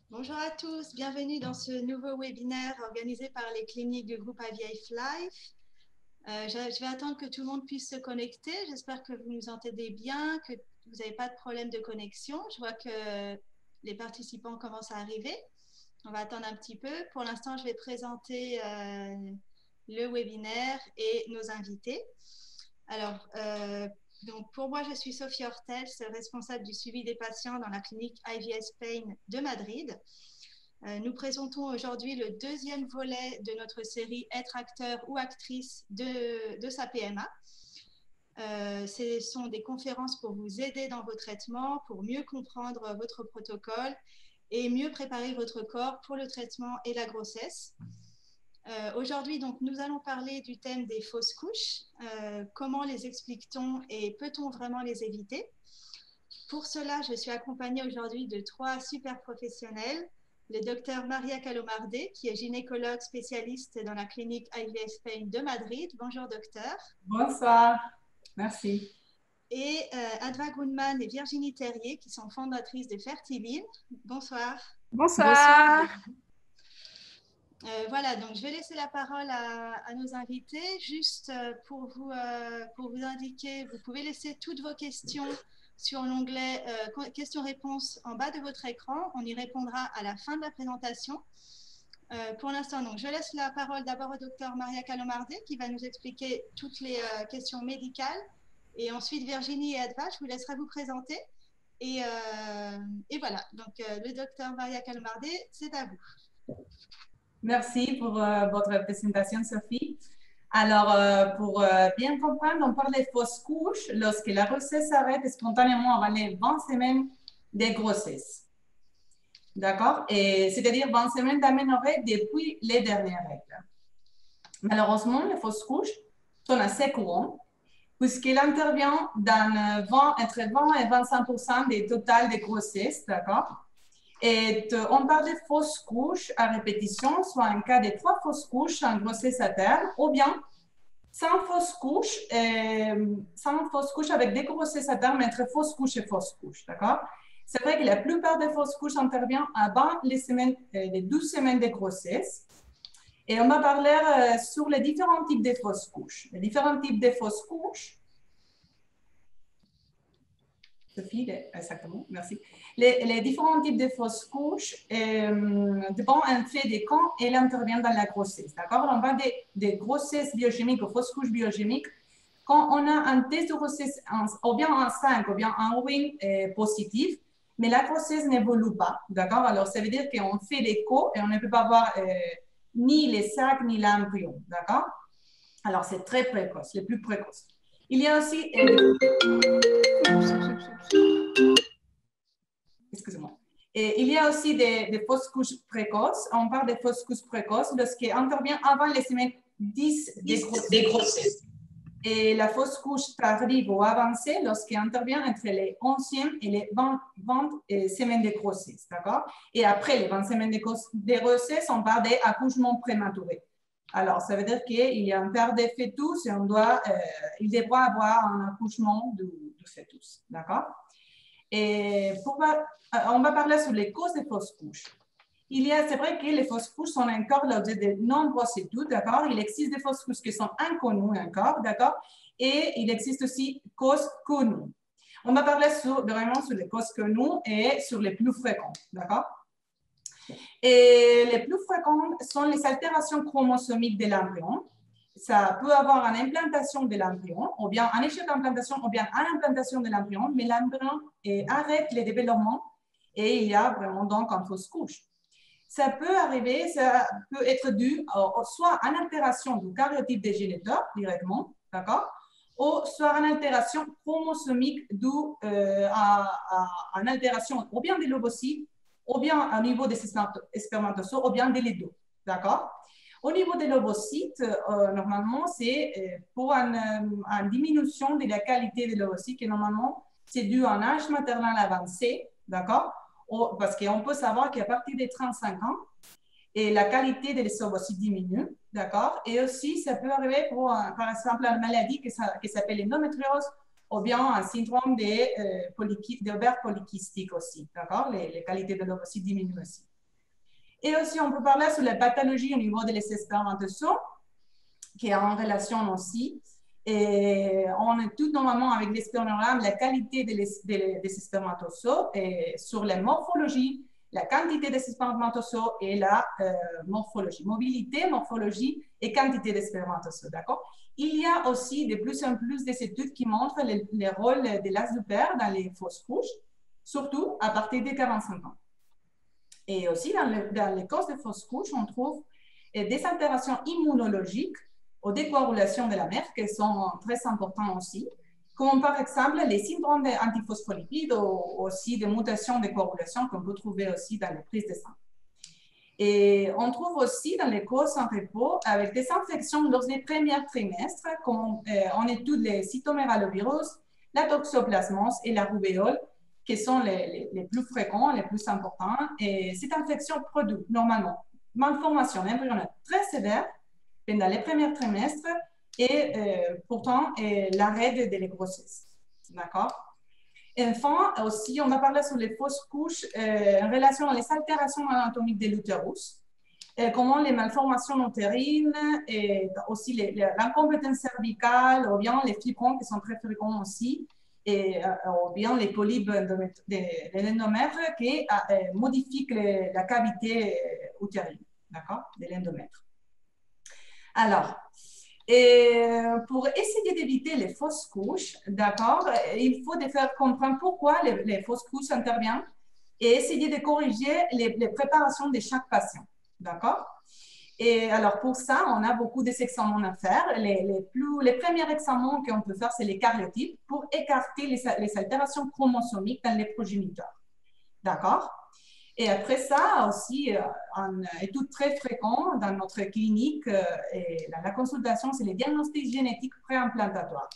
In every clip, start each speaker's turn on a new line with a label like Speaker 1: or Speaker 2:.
Speaker 1: Bonjour à tous, bienvenue dans ce nouveau webinaire organisé par les cliniques du groupe IVF Life. Je vais attendre que tout le monde puisse se connecter. J'espère que vous nous entendez bien, que vous n'avez pas de problème de connexion. Je vois que les participants commencent à arriver. On va attendre un petit peu. Pour l'instant, je vais présenter le webinaire et nos invités. Alors, donc pour moi, je suis Sophie Hortels, responsable du suivi des patients dans la clinique IVF Spain de Madrid. Nous présentons aujourd'hui le deuxième volet de notre série Être acteur ou actrice de sa PMA. Ce sont des conférences pour vous aider dans vos traitements, pour mieux comprendre votre protocole et mieux préparer votre corps pour le traitement et la grossesse. Aujourd'hui, donc, nous allons parler du thème des fausses couches. Comment les explique-t-on et peut-on vraiment les éviter? Pour cela, je suis accompagnée aujourd'hui de trois super professionnels. Le docteur Maria Calomardé, qui est gynécologue spécialiste dans la clinique IVF Spain de Madrid. Bonjour docteur.
Speaker 2: Bonsoir, merci.
Speaker 1: Et Adva Goodman et Virginie Terrier, qui sont fondatrices de Fertiline. Bonsoir.
Speaker 3: Bonsoir.
Speaker 1: Voilà, donc je vais laisser la parole à nos invités. Juste pour vous indiquer, vous pouvez laisser toutes vos questions sur l'onglet questions-réponses en bas de votre écran. On y répondra à la fin de la présentation. Pour l'instant, donc, je laisse la parole d'abord au docteur Maria Calomardé qui va nous expliquer toutes les questions médicales. Et ensuite, Virginie et Adva, je vous laisserai vous présenter. Et voilà, donc le docteur Maria Calomardé, c'est à vous.
Speaker 2: Merci pour votre présentation, Sophie. Alors, pour bien comprendre, on parle des fausses couches lorsque la grossesse s'arrête spontanément avant les 20 semaines de grossesse. D'accord? Et c'est-à-dire 20 semaines d'aménorrhée depuis les dernières règles. Malheureusement, les fausses couches sont assez courantes puisqu'elles interviennent entre 20 et 25% des totales des grossesses. D'accord? Et on parle de fausses couches à répétition, soit un cas de 3 fausses couches en grossesse à terme, ou bien 100 fausses couches avec des grossesses à terme entre fausses couches et fausses couches, d'accord? C'est vrai que la plupart des fausses couches interviennent avant les 12 semaines de grossesse. Et on va parler sur les différents types de fausses couches. Les différents types de fausses couches. Sophie, exactement, merci. Les différents types de fausses couches dépendent en fait de quand elle intervient dans la grossesse. D'accord? On parle de grossesse biochimique ou fausses couches biochimiques quand on a un test de grossesse ou bien un 5 ou bien un win positif, mais la grossesse n'évolue pas. D'accord? Alors, ça veut dire qu'on fait l'écho et on ne peut pas voir ni les sacs ni l'embryon. D'accord? Alors, c'est très précoce, le plus précoce. Il y a aussi... Excusez-moi. Et il y a aussi des fausses couches précoces. On parle des fausses couches précoces lorsqu'elles interviennent avant les semaines 10 des grossesses. Et la fausse couche tardive ou avancée lorsqu'elle intervient entre les 11e et les 20 semaines de grossesse. D'accord? Et après les 20 semaines de grossesse, on parle d'accouchement prématuré. Alors, ça veut dire qu'il y a un père de fœtus et il devra avoir un accouchement du fœtus. D'accord? Et on va parler sur les causes des fausses couches. C'est vrai que les fausses couches sont encore l'objet de nombreuses études, d'accord? Il existe des fausses couches qui sont inconnues encore, d'accord? Et il existe aussi causes connues. On va parler vraiment sur les causes connues et sur les plus fréquentes, d'accord? Et les plus fréquentes sont les altérations chromosomiques de l'embryon. Ça peut avoir une implantation de l'embryon, ou bien un échec d'implantation, ou bien une implantation de l'embryon, mais l'embryon arrête le développement et il y a vraiment donc une fausse couche. Ça peut arriver, ça peut être dû soit à une altération du karyotype des géniteurs directement, d'accord, ou soit à une altération chromosomique due à une altération ou bien des lobocytes, ou bien au niveau des spermatozoïdes, ou bien des deux, d'accord. Au niveau des lobocytes, normalement, c'est pour une diminution de la qualité des lobocytes, et normalement, c'est dû à un âge maternel avancé, d'accord? Parce qu'on peut savoir qu'à partir des 35 ans, et la qualité des ovocytes diminue, d'accord? Et aussi, ça peut arriver pour, par exemple, une maladie qui s'appelle l'endométriose ou bien un syndrome d'ovaire polykystique aussi, d'accord? Les qualités de l'ovocyte diminuent aussi. Et aussi, on peut parler sur la pathologie au niveau des spermatozoïdes, qui est en relation aussi. Et on est tout normalement avec les spermogrammes, la qualité des spermatozoïdes et sur la morphologie, la quantité des spermatozoïdes et la morphologie, mobilité, morphologie et quantité des spermatozoïdes, d'accord? Il y a aussi de plus en plus des études qui montrent le rôle de l'as du père dans les fausses couches, surtout à partir de 45 ans. Et aussi, dans les causes de fausses couches, on trouve des altérations immunologiques aux décoagulations de la mère qui sont très importantes aussi, comme par exemple les syndromes d'antiphospholipides ou aussi des mutations de coagulation qu'on peut trouver aussi dans les prises de sang. Et on trouve aussi dans les causes en repos avec des infections lors des premiers trimestres, comme on étudie les cytomégalovirus, la toxoplasmose et la rubéole, qui sont les plus fréquents, les plus importants. Et cette infection produit normalement malformation embryonnaire très sévère pendant les premiers trimestres et pourtant l'arrêt de la grossesse. D'accord? Enfin, aussi, on va parler sur les fausses couches en relation aux altérations anatomiques de l'utérus, comment les malformations utérines et aussi l'incompétence cervicale ou bien les fibrons qui sont très fréquents aussi, et ou bien les polypes de l'endomètre qui modifient la cavité utérine, d'accord, de l'endomètre. Alors, pour essayer d'éviter les fausses couches, d'accord, il faut faire comprendre pourquoi les fausses couches interviennent et essayer de corriger les préparations de chaque patient, d'accord? Et alors, pour ça, on a beaucoup d'examens à faire. Les premiers examens qu'on peut faire, c'est les karyotypes pour écarter les altérations chromosomiques dans les progéniteurs, d'accord? Et après ça, aussi, un étude très fréquent dans notre clinique, et la consultation, c'est les diagnostics génétiques préimplantatoires.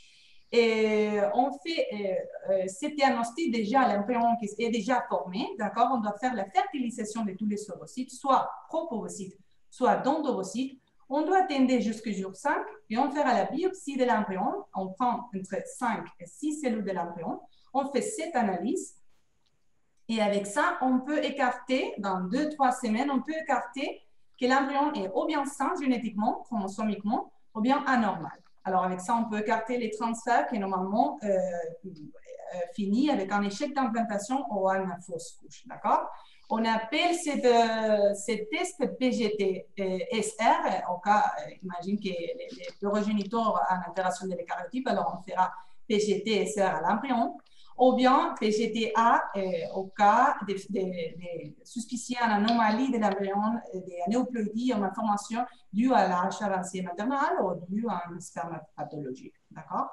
Speaker 2: Et on fait ce diagnostic déjà, l'embryon qui est déjà formé, d'accord? On doit faire la fertilisation de tous les ovocytes, soit propovocytes, soit dendrocytes. On doit attendre jusqu'au jour 5 et on fait la biopsie de l'embryon. On prend entre 5 et 6 cellules de l'embryon. On fait cette analyse. Et avec ça, on peut écarter, dans 2-3 semaines, on peut écarter que l'embryon est ou bien sain génétiquement, chromosomiquement, ou bien anormal. Alors, avec ça, on peut écarter les transferts qui, normalement, finissent avec un échec d'implantation ou une fausse couche, d'accord? On appelle ces tests PGT-SR, au cas, imagine que les progéniteurs ont une altération de l'écaryotype, alors on fera PGT-SR à l'embryon, ou bien PGT-A au cas de suspicion d'anomalie de l'embryon, des anéuploïdies ou malformations dues à l'achat avancé maternel ou dues à une spermatopathologie. D'accord?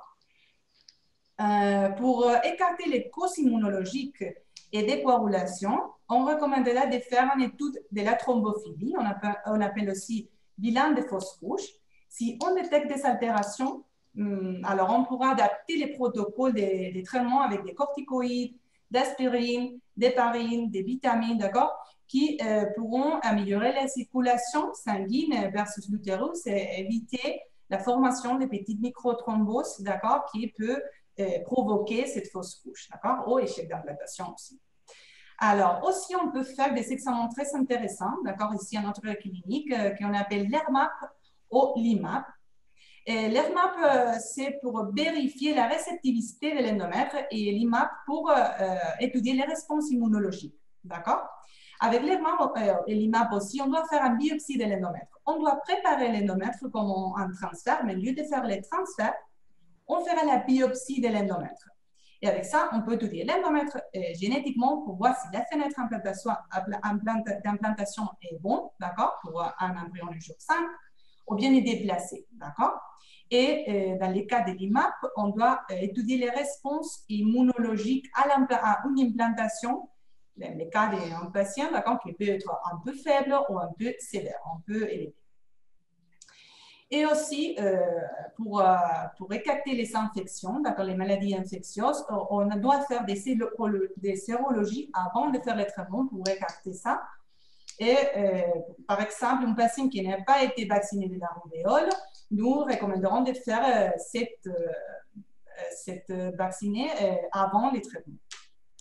Speaker 2: Pour écarter les causes immunologiques et des coagulations, on recommanderait de faire une étude de la thrombophilie, on appelle aussi bilan de fausses couches. Si on détecte des altérations, alors on pourra adapter les protocoles des traitements avec des corticoïdes, d'aspirine, d'héparine, des vitamines, d'accord, qui pourront améliorer la circulation sanguine versus l'utérus et éviter la formation de petites microthromboses, d'accord, qui peut provoquer cette fausse couche, d'accord, ou échec d'implantation aussi. Alors, aussi, on peut faire des examens très intéressants, d'accord, ici à notre clinique, qu'on appelle l'ERMAP ou l'IMAP. L'ERMAP, c'est pour vérifier la réceptivité de l'endomètre et l'IMAP pour étudier les réponses immunologiques, d'accord? Avec l'ERMAP et l'IMAP aussi, on doit faire une biopsie de l'endomètre. On doit préparer l'endomètre comme un transfert, mais au lieu de faire les transferts, on fera la biopsie de l'endomètre. Et avec ça, on peut étudier l'endomètre génétiquement pour voir si la fenêtre d'implantation est bonne, d'accord, pour un embryon du jour 5, ou bien est déplacé, d'accord? Et dans les cas de l'IMAP, on doit étudier les réponses immunologiques à une implantation, dans les cas d'un patient, d'accord, qui peut être un peu faible ou un peu sévère, un peu élevé. Et aussi, pour écarter les infections, d'accord, les maladies infectieuses, on doit faire des sérologies avant de faire les traitements pour écarter ça. Et par exemple, un patient qui n'a pas été vacciné de la rubéole, nous recommanderons de faire cette vaccinée avant les traitements.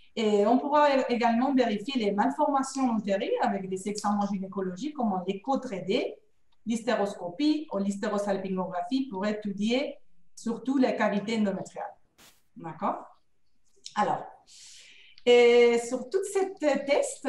Speaker 2: Et on pourra également vérifier les malformations utérines avec des examens gynécologiques comme l'écho 3D, l'hystéroscopie ou l'hystérosalpingographie pour étudier surtout les cavités endométriales. D'accord? Alors, et sur tous ces tests,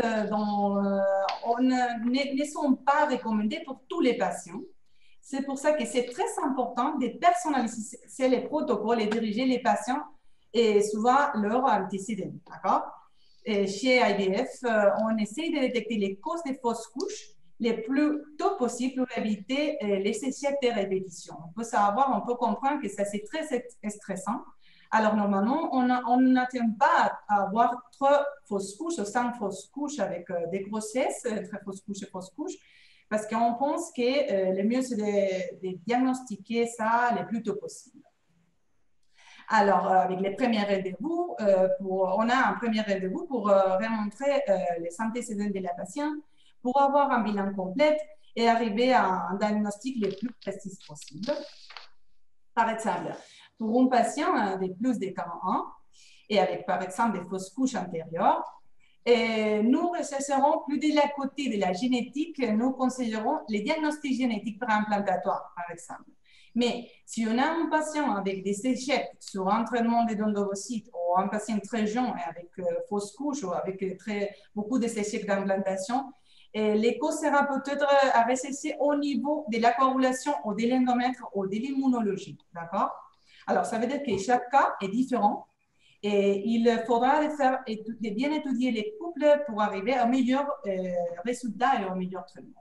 Speaker 2: ne sont pas recommandés pour tous les patients. C'est pour ça que c'est très important de personnaliser les protocoles et diriger les patients et souvent leur antécédents. D'accord? Et chez IVF, on essaie de détecter les causes des fausses couches le plus tôt possible pour éviter les échecs de répétition. On peut savoir, on peut comprendre que ça c'est très stressant. Alors, normalement, on n'attend pas à avoir 3 fausses couches ou 5 fausses couches avec des grossesses, très fausses couches, parce qu'on pense que le mieux, c'est de diagnostiquer ça le plus tôt possible. Alors, avec les premiers rendez-vous, on a un premier rendez-vous pour remontrer les antécédents de la patiente, pour avoir un bilan complet et arriver à un diagnostic le plus précis possible. Par exemple, pour un patient de plus de 40 ans et avec, par exemple, des fausses couches antérieures, nous rechercherons plus de la côté de la génétique, nous conseillerons les diagnostics génétiques préimplantatoires, par exemple. Mais si on a un patient avec des échecs sur entraînement des d'ovocytes ou un patient très jeune avec fausses couches ou avec beaucoup d'échecs d'implantation, l'écho sera peut-être à rechercher au niveau de la coagulation ou de l'endomètre ou de l'immunologie. D'accord? Alors, ça veut dire que chaque cas est différent et il faudra de bien étudier les couples pour arriver au meilleur résultat et au meilleur traitement.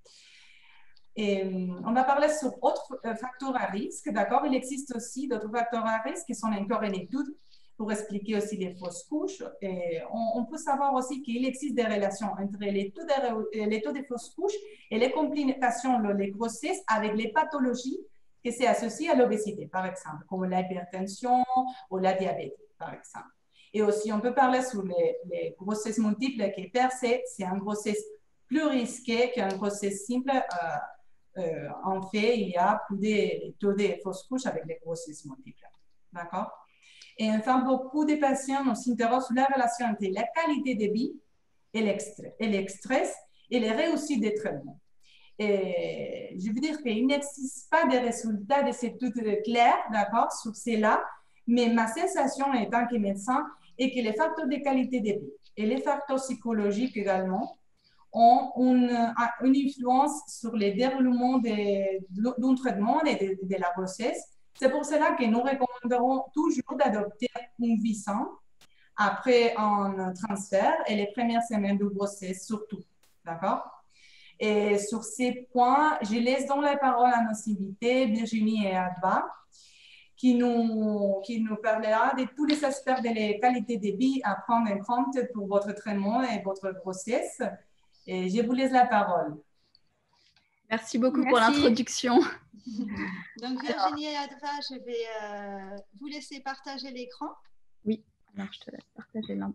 Speaker 2: Et on va parler sur autres facteurs à risque. D'accord? Il existe aussi d'autres facteurs à risque qui sont encore en étude pour expliquer aussi les fausses couches. Et on peut savoir aussi qu'il existe des relations entre les taux de fausses couches et les complications, les grossesses avec les pathologies qui sont associées à l'obésité, par exemple, comme l'hypertension ou la diabète, par exemple. Et aussi, on peut parler sur les grossesses multiples qui per se, c'est une grossesse plus risquée qu'une grossesse simple. En fait, il y a plus de taux de fausses couches avec les grossesses multiples. D'accord? Et enfin, beaucoup de patients s'interrogent sur la relation entre la qualité de vie et le stress et les réussites des traitements. Et je veux dire qu'il n'existe pas de résultats de cette étude claire, d'accord, sur cela, mais ma sensation en tant que médecin est que les facteurs de qualité de vie et les facteurs psychologiques également ont une influence sur le déroulement d'un traitement et de la grossesse. C'est pour cela que nous recommanderons toujours d'adopter une vie saine après un transfert et les premières semaines de grossesse surtout. D'accord? Et sur ces points, je laisse donc la parole à nos invités, Virginie et Adva, qui nous parlera de tous les aspects de la qualité de vie à prendre en compte pour votre traitement et votre grossesse. Et je vous laisse la parole.
Speaker 3: Merci beaucoup pour l'introduction.
Speaker 1: Donc, Virginie et Adva, je vais vous laisser partager l'écran.
Speaker 3: Oui, alors je te laisse partager la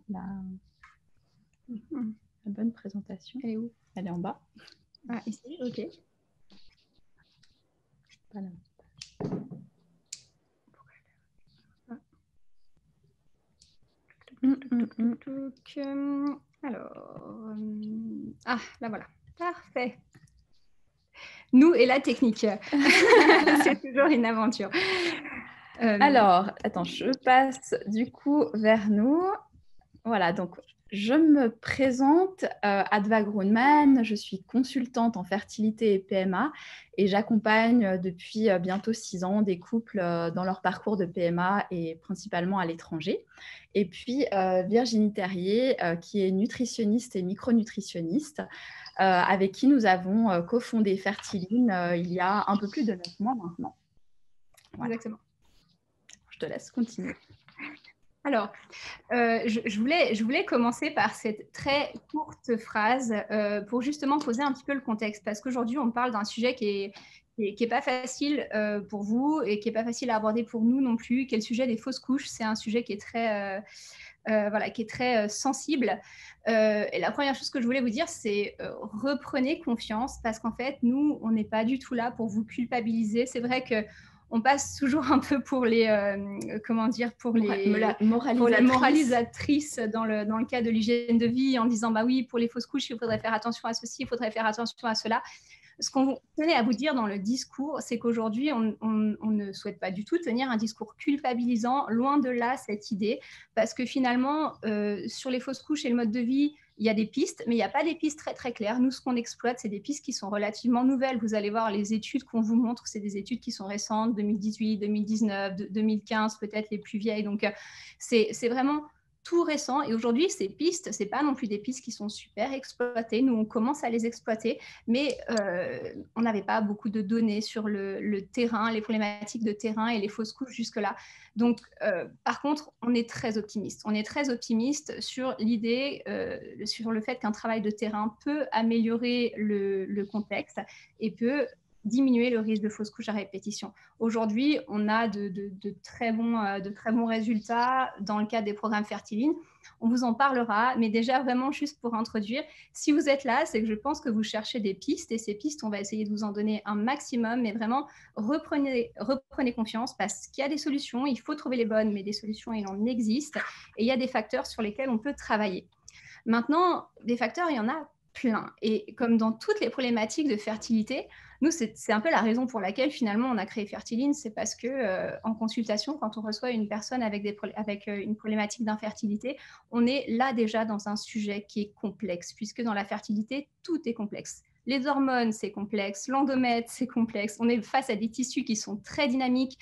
Speaker 3: bonne présentation. Elle est où? Elle est en bas.
Speaker 4: Ah, ici, ok.
Speaker 3: Voilà.
Speaker 4: Alors, là voilà, parfait. Nous et la technique, c'est toujours une aventure.
Speaker 3: Alors, attends, je passe du coup vers nous. Voilà, donc je me présente, Adva Groenman, je suis consultante en fertilité et PMA et j'accompagne depuis bientôt 6 ans des couples dans leur parcours de PMA et principalement à l'étranger. Et puis Virginie Terrier, qui est nutritionniste et micronutritionniste, avec qui nous avons cofondé Fertiline il y a un peu plus de 9 mois maintenant.
Speaker 4: Voilà. Exactement.
Speaker 3: Je te laisse continuer.
Speaker 4: Alors, je voulais commencer par cette très courte phrase pour justement poser un petit peu le contexte, parce qu'aujourd'hui, on parle d'un sujet qui est pas facile pour vous et qui est pas facile à aborder pour nous non plus, qui est le sujet des fausses couches. C'est un sujet qui est très, qui est très sensible. Et la première chose que je voulais vous dire, c'est reprenez confiance, parce qu'en fait, nous, on n'est pas du tout là pour vous culpabiliser. C'est vrai que on passe toujours un peu pour les, pour les moralisatrices dans le cas de l'hygiène de vie, en disant, bah oui, pour les fausses couches, il faudrait faire attention à ceci, il faudrait faire attention à cela. Ce qu'on tenait à vous dire dans le discours, c'est qu'aujourd'hui, on ne souhaite pas du tout tenir un discours culpabilisant, loin de là cette idée, parce que finalement, sur les fausses couches et le mode de vie, il y a des pistes, mais il n'y a pas des pistes très très claires. Nous, ce qu'on exploite, c'est des pistes qui sont relativement nouvelles. Vous allez voir les études qu'on vous montre, c'est des études qui sont récentes, 2018, 2019, 2015, peut-être les plus vieilles. Donc, c'est vraiment tout récent. Et aujourd'hui, ces pistes, ce n'est pas non plus des pistes qui sont super exploitées. Nous, on commence à les exploiter, mais on n'avait pas beaucoup de données sur le terrain, les problématiques de terrain et les fausses couches jusque-là. Donc, par contre, on est très optimiste. On est très optimiste sur l'idée, sur le fait qu'un travail de terrain peut améliorer le contexte et peut diminuer le risque de fausses couches à répétition. Aujourd'hui, on a de très bons résultats dans le cadre des programmes Fertiline. On vous en parlera, mais déjà vraiment juste pour introduire, si vous êtes là, c'est que je pense que vous cherchez des pistes, et ces pistes, on va essayer de vous en donner un maximum, mais vraiment reprenez confiance, parce qu'il y a des solutions, il faut trouver les bonnes, mais des solutions, il en existe, et il y a des facteurs sur lesquels on peut travailler. Maintenant, des facteurs, il y en a plein, et comme dans toutes les problématiques de fertilité, nous, c'est un peu la raison pour laquelle finalement on a créé Fertiline, c'est parce que en consultation, quand on reçoit une personne avec une problématique d'infertilité, on est là déjà dans un sujet qui est complexe, puisque dans la fertilité, tout est complexe. Les hormones, c'est complexe, l'endomètre, c'est complexe. On est face à des tissus qui sont très dynamiques,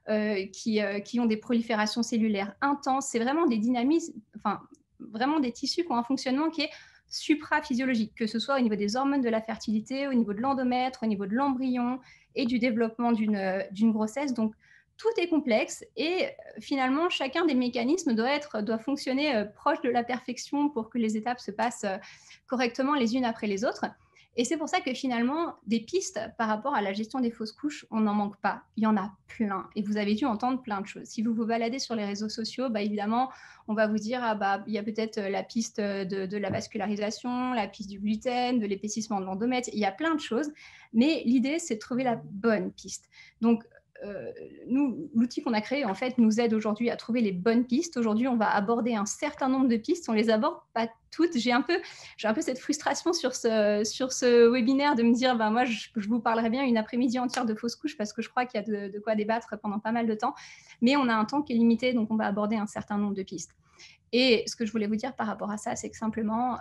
Speaker 4: qui ont des proliférations cellulaires intenses. C'est vraiment des dynamismes, enfin, vraiment des tissus qui ont un fonctionnement qui est supraphysiologique, que ce soit au niveau des hormones de la fertilité, au niveau de l'endomètre, au niveau de l'embryon et du développement d'une grossesse. Donc, tout est complexe et finalement, chacun des mécanismes doit fonctionner proche de la perfection pour que les étapes se passent correctement les unes après les autres. Et c'est pour ça que finalement, des pistes par rapport à la gestion des fausses couches, on n'en manque pas. Il y en a plein. Et vous avez dû entendre plein de choses. Si vous vous baladez sur les réseaux sociaux, bah, évidemment, on va vous dire, il y a peut-être la piste de la vascularisation, la piste du gluten, de l'épaississement de l'endomètre. Il y a plein de choses. Mais l'idée, c'est de trouver la bonne piste. Donc, nous, l'outil qu'on a créé, en fait, nous aide aujourd'hui à trouver les bonnes pistes. Aujourd'hui, on va aborder un certain nombre de pistes. On les aborde pas toutes. J'ai un peu cette frustration sur ce webinaire de me dire, moi, je vous parlerai bien une après-midi entière de fausses couches parce que je crois qu'il y a de quoi débattre pendant pas mal de temps. Mais on a un temps qui est limité, donc on va aborder un certain nombre de pistes. Et ce que je voulais vous dire par rapport à ça, c'est que simplement,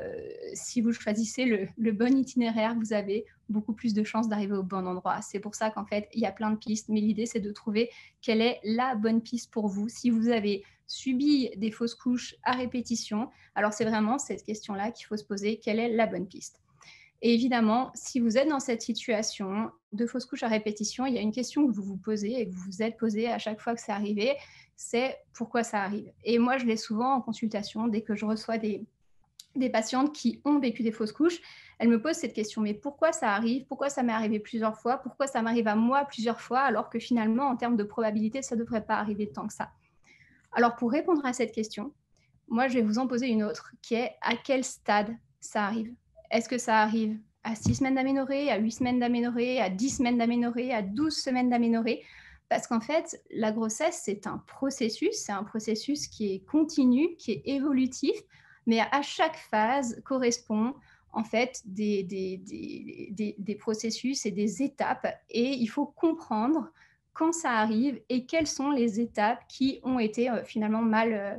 Speaker 4: si vous choisissez le bon itinéraire, vous avez beaucoup plus de chances d'arriver au bon endroit. C'est pour ça qu'en fait, il y a plein de pistes, mais l'idée, c'est de trouver quelle est la bonne piste pour vous. Si vous avez subi des fausses couches à répétition, alors c'est vraiment cette question-là qu'il faut se poser, quelle est la bonne piste ? Et évidemment, si vous êtes dans cette situation de fausses couches à répétition, il y a une question que vous vous posez et que vous vous êtes posée à chaque fois que c'est arrivé, c'est pourquoi ça arrive. Et moi, je l'ai souvent en consultation, dès que je reçois des patientes qui ont vécu des fausses couches, elles me posent cette question, mais pourquoi ça arrive ? Pourquoi ça m'est arrivé plusieurs fois ? Pourquoi ça m'arrive à moi plusieurs fois, alors que finalement, en termes de probabilité, ça ne devrait pas arriver tant que ça ? Alors, pour répondre à cette question, moi, je vais vous en poser une autre, qui est à quel stade ça arrive ? Est-ce que ça arrive à 6 semaines d'aménorrhée, à 8 semaines d'aménorrhée, à 10 semaines d'aménorrhée, à 12 semaines d'aménorrhée ? Parce qu'en fait, la grossesse, c'est un processus qui est continu, qui est évolutif, mais à chaque phase correspond en fait des processus et des étapes. Et il faut comprendre quand ça arrive et quelles sont les étapes qui ont été finalement mal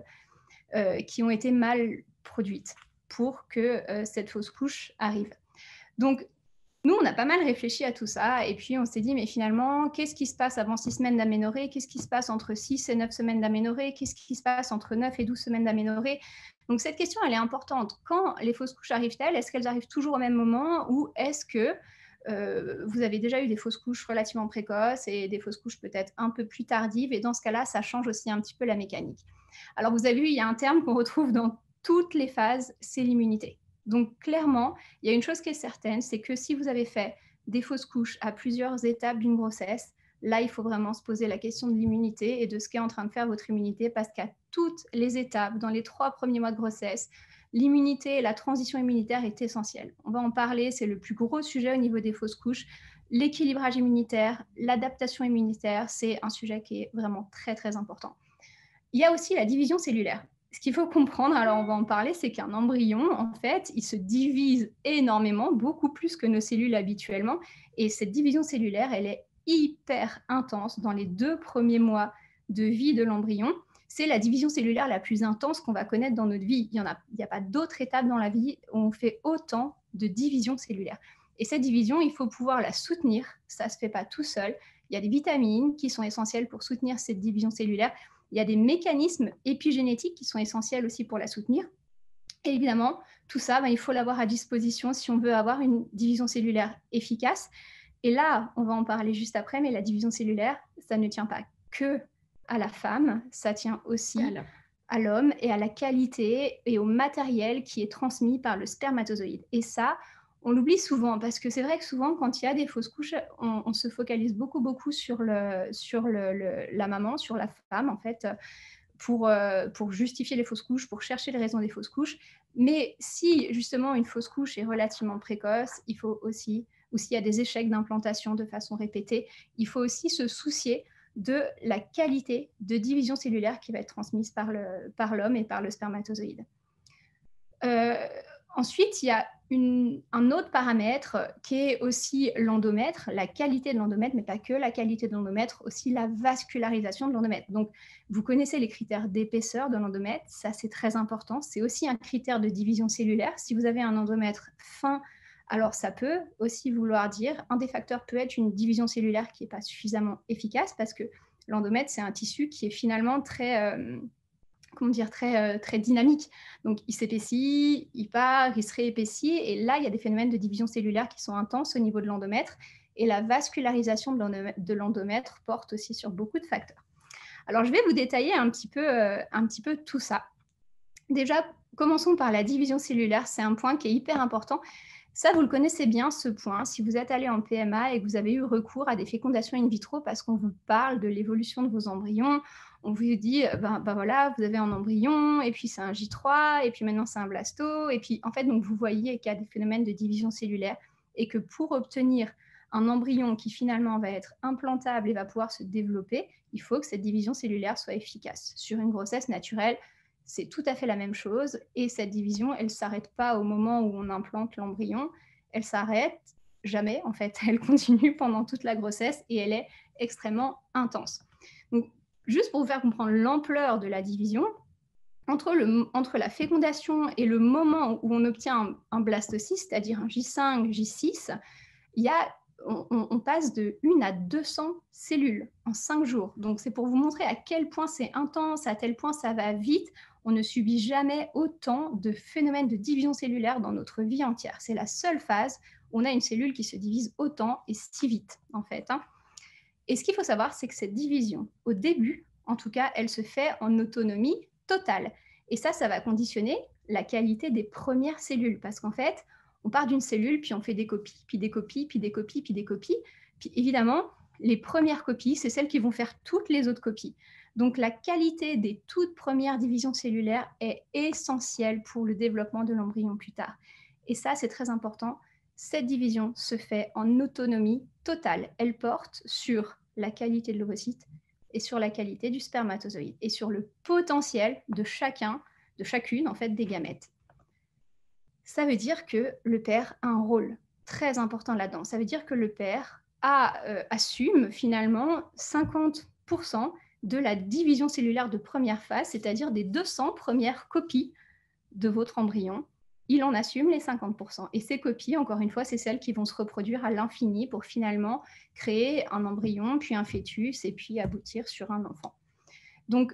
Speaker 4: produites pour que cette fausse couche arrive. Donc, nous, on a pas mal réfléchi à tout ça et puis on s'est dit, mais finalement, qu'est-ce qui se passe avant 6 semaines d'aménorrhée ? Qu'est-ce qui se passe entre 6 et 9 semaines d'aménorrhée ? Qu'est-ce qui se passe entre 9 et 12 semaines d'aménorrhée ? Donc, cette question, elle est importante. Quand les fausses couches arrivent-elles ? Est-ce qu'elles arrivent toujours au même moment ou est-ce que vous avez déjà eu des fausses couches relativement précoces et des fausses couches peut-être un peu plus tardives ? Et dans ce cas-là, ça change aussi un petit peu la mécanique. Alors, vous avez vu, il y a un terme qu'on retrouve dans toutes les phases, c'est l'immunité. Donc, clairement, il y a une chose qui est certaine, c'est que si vous avez fait des fausses couches à plusieurs étapes d'une grossesse, là, il faut vraiment se poser la question de l'immunité et de ce qu'est en train de faire votre immunité, parce qu'à toutes les étapes, dans les 3 premiers mois de grossesse, l'immunité et la transition immunitaire est essentielle. On va en parler, c'est le plus gros sujet au niveau des fausses couches. l'équilibrage immunitaire, l'adaptation immunitaire, c'est un sujet qui est vraiment très, très important. Il y a aussi la division cellulaire. Ce qu'il faut comprendre, alors on va en parler, c'est qu'un embryon, en fait, il se divise énormément, beaucoup plus que nos cellules habituellement. Et cette division cellulaire, elle est hyper intense dans les 2 premiers mois de vie de l'embryon. C'est la division cellulaire la plus intense qu'on va connaître dans notre vie. Il n'y a pas d'autre étape dans la vie où on fait autant de division cellulaire. Et cette division, il faut pouvoir la soutenir. Ça ne se fait pas tout seul. Il y a des vitamines qui sont essentielles pour soutenir cette division cellulaire. Il y a des mécanismes épigénétiques qui sont essentiels aussi pour la soutenir. Et évidemment, tout ça, il faut l'avoir à disposition si on veut avoir une division cellulaire efficace. Et là, on va en parler juste après, mais la division cellulaire, ça ne tient pas que à la femme, ça tient aussi à l'homme et à la qualité et au matériel qui est transmis par le spermatozoïde. Et ça, on l'oublie souvent parce que c'est vrai que souvent, quand il y a des fausses couches, on se focalise beaucoup sur la maman, sur la femme, en fait, pour justifier les fausses couches, pour chercher les raisons des fausses couches. Mais si, justement, une fausse couche est relativement précoce, il faut aussi, ou s'il y a des échecs d'implantation de façon répétée, il faut aussi se soucier de la qualité de division cellulaire qui va être transmise par l'homme et par le spermatozoïde. Ensuite, il y a un autre paramètre qui est aussi l'endomètre, la qualité de l'endomètre, mais pas que la qualité de l'endomètre, aussi la vascularisation de l'endomètre. Donc, vous connaissez les critères d'épaisseur de l'endomètre, ça c'est très important. C'est aussi un critère de division cellulaire. Si vous avez un endomètre fin, alors ça peut aussi vouloir dire, un des facteurs peut être une division cellulaire qui n'est pas suffisamment efficace parce que l'endomètre, c'est un tissu qui est finalement très dynamique. Donc, il s'épaissit, il part, il se réépaissit. Et là, il y a des phénomènes de division cellulaire qui sont intenses au niveau de l'endomètre. Et la vascularisation de l'endomètre porte aussi sur beaucoup de facteurs. Alors, je vais vous détailler un petit peu tout ça. Déjà, commençons par la division cellulaire. C'est un point qui est hyper important. Ça, vous le connaissez bien, ce point. Si vous êtes allé en PMA et que vous avez eu recours à des fécondations in vitro parce qu'on vous parle de l'évolution de vos embryons, on vous dit, voilà, vous avez un embryon, et puis c'est un J3, et puis maintenant c'est un blasto, et puis en fait, donc vous voyez qu'il y a des phénomènes de division cellulaire, et que pour obtenir un embryon qui finalement va être implantable et va pouvoir se développer, il faut que cette division cellulaire soit efficace. Sur une grossesse naturelle, c'est tout à fait la même chose, et cette division, elle ne s'arrête pas au moment où on implante l'embryon, elle s'arrête jamais, en fait, elle continue pendant toute la grossesse, et elle est extrêmement intense. Donc, juste pour vous faire comprendre l'ampleur de la division, entre la fécondation et le moment où on obtient un blastocyste, c'est-à-dire un J5, J6, on passe de 1 à 200 cellules en 5 jours. Donc, c'est pour vous montrer à quel point c'est intense, à quel point ça va vite. On ne subit jamais autant de phénomènes de division cellulaire dans notre vie entière. C'est la seule phase où on a une cellule qui se divise autant et si vite, en fait. Et ce qu'il faut savoir, c'est que cette division, au début, en tout cas, elle se fait en autonomie totale. Et ça va conditionner la qualité des premières cellules. Parce qu'en fait, on part d'une cellule, puis on fait des copies, puis des copies, puis des copies, puis des copies. Puis évidemment, les premières copies, c'est celles qui vont faire toutes les autres copies. Donc, la qualité des toutes premières divisions cellulaires est essentielle pour le développement de l'embryon plus tard. Et ça, c'est très important. Cette division se fait en autonomie totale. Elle porte sur la qualité de l'ovocyte et sur la qualité du spermatozoïde et sur le potentiel de chacune en fait, des gamètes. Ça veut dire que le père a un rôle très important là-dedans. Ça veut dire que le père assume finalement 50% de la division cellulaire de première phase, c'est-à-dire des 200 premières copies de votre embryon. Il en assume les 50%. Et ces copies, encore une fois, c'est celles qui vont se reproduire à l'infini pour finalement créer un embryon, puis un fœtus, et puis aboutir sur un enfant. Donc,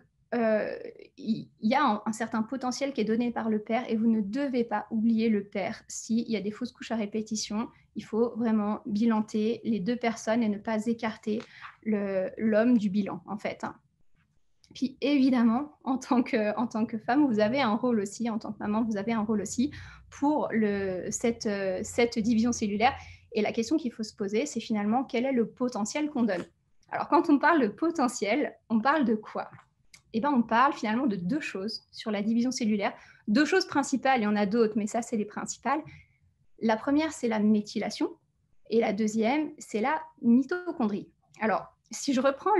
Speaker 4: il y a un certain potentiel qui est donné par le père et vous ne devez pas oublier le père. S'il y a des fausses couches à répétition, il faut vraiment bilanter les 2 personnes et ne pas écarter l'homme du bilan, en fait. Puis évidemment, en tant que femme, vous avez un rôle aussi, en tant que maman, vous avez un rôle aussi pour cette division cellulaire. Et la question qu'il faut se poser, c'est finalement quel est le potentiel qu'on donne. Alors quand on parle de potentiel, on parle de quoi ? Eh bien, on parle finalement de 2 choses sur la division cellulaire. 2 choses principales, il y en a d'autres, mais ça, c'est les principales. La première, c'est la méthylation. Et la deuxième, c'est la mitochondrie. Alors, si je reprends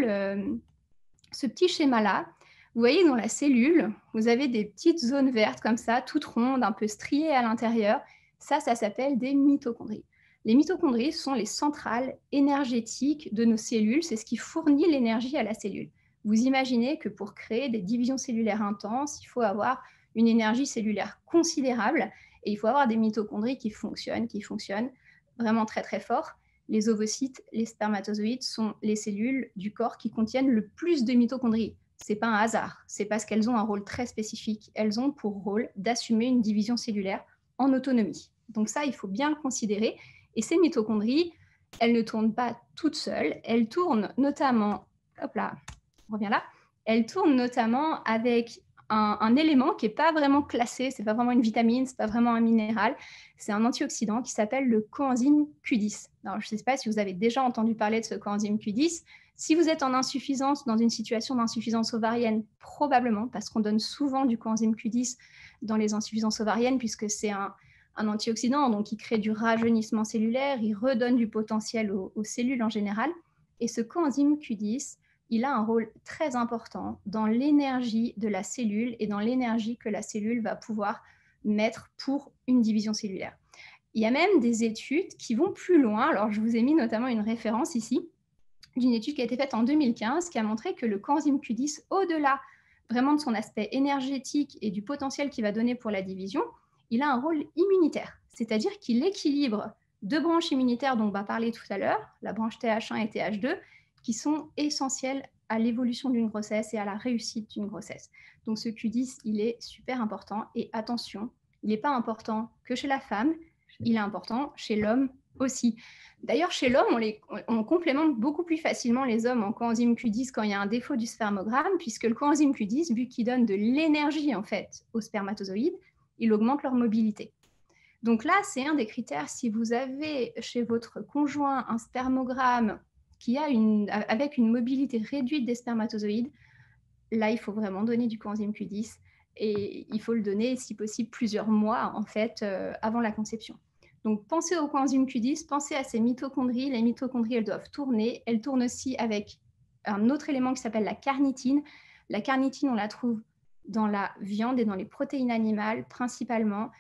Speaker 4: ce petit schéma-là, vous voyez dans la cellule, vous avez des petites zones vertes comme ça, toutes rondes, un peu striées à l'intérieur. Ça s'appelle des mitochondries. Les mitochondries sont les centrales énergétiques de nos cellules. C'est ce qui fournit l'énergie à la cellule. Vous imaginez que pour créer des divisions cellulaires intenses, il faut avoir une énergie cellulaire considérable et il faut avoir des mitochondries qui fonctionnent vraiment très très fort. Les ovocytes, les spermatozoïdes sont les cellules du corps qui contiennent le plus de mitochondries. Ce n'est pas un hasard, c'est parce qu'elles ont un rôle très spécifique. Elles ont pour rôle d'assumer une division cellulaire en autonomie. Donc ça, il faut bien le considérer. Et ces mitochondries, elles ne tournent pas toutes seules. Elles tournent notamment, hop là, on revient là, elles tournent notamment avec un élément qui n'est pas vraiment classé, ce n'est pas vraiment une vitamine, ce n'est pas vraiment un minéral, c'est un antioxydant qui s'appelle le coenzyme Q10. Alors, je ne sais pas si vous avez déjà entendu parler de ce coenzyme Q10. Si vous êtes en insuffisance, dans une situation d'insuffisance ovarienne, probablement, parce qu'on donne souvent du coenzyme Q10 dans les insuffisances ovariennes, puisque c'est un antioxydant, donc il crée du rajeunissement cellulaire, il redonne du potentiel aux cellules en général. Et ce coenzyme Q10, il a un rôle très important dans l'énergie de la cellule et dans l'énergie que la cellule va pouvoir mettre pour une division cellulaire. Il y a même des études qui vont plus loin. Alors, je vous ai mis notamment une référence ici d'une étude qui a été faite en 2015 qui a montré que le coenzyme Q10, au-delà vraiment de son aspect énergétique et du potentiel qu'il va donner pour la division, il a un rôle immunitaire, c'est-à-dire qu'il équilibre deux branches immunitaires dont on va parler tout à l'heure, la branche TH1 et TH2, qui sont essentielles à l'évolution d'une grossesse et à la réussite d'une grossesse. Donc ce Q10, il est super important. Et attention, il n'est pas important que chez la femme, il est important chez l'homme aussi. D'ailleurs, chez l'homme, on complémente beaucoup plus facilement les hommes en coenzyme Q10 quand il y a un défaut du spermogramme, puisque le coenzyme Q10, vu qu'il donne de l'énergie en fait aux spermatozoïdes, il augmente leur mobilité. Donc là, c'est un des critères. Si vous avez chez votre conjoint un spermogramme qui a avec une mobilité réduite des spermatozoïdes, là, il faut vraiment donner du coenzyme Q10 et il faut le donner, si possible, plusieurs mois en fait, avant la conception. Donc, pensez au coenzyme Q10, pensez à ces mitochondries. Les mitochondries, elles doivent tourner. Elles tournent aussi avec un autre élément qui s'appelle la carnitine. La carnitine, on la trouve dans la viande et dans les protéines animales principalement.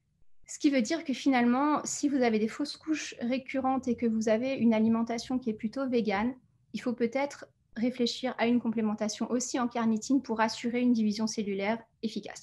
Speaker 4: Ce qui veut dire que finalement, si vous avez des fausses couches récurrentes et que vous avez une alimentation qui est plutôt végane, il faut peut-être réfléchir à une complémentation aussi en carnitine pour assurer une division cellulaire efficace.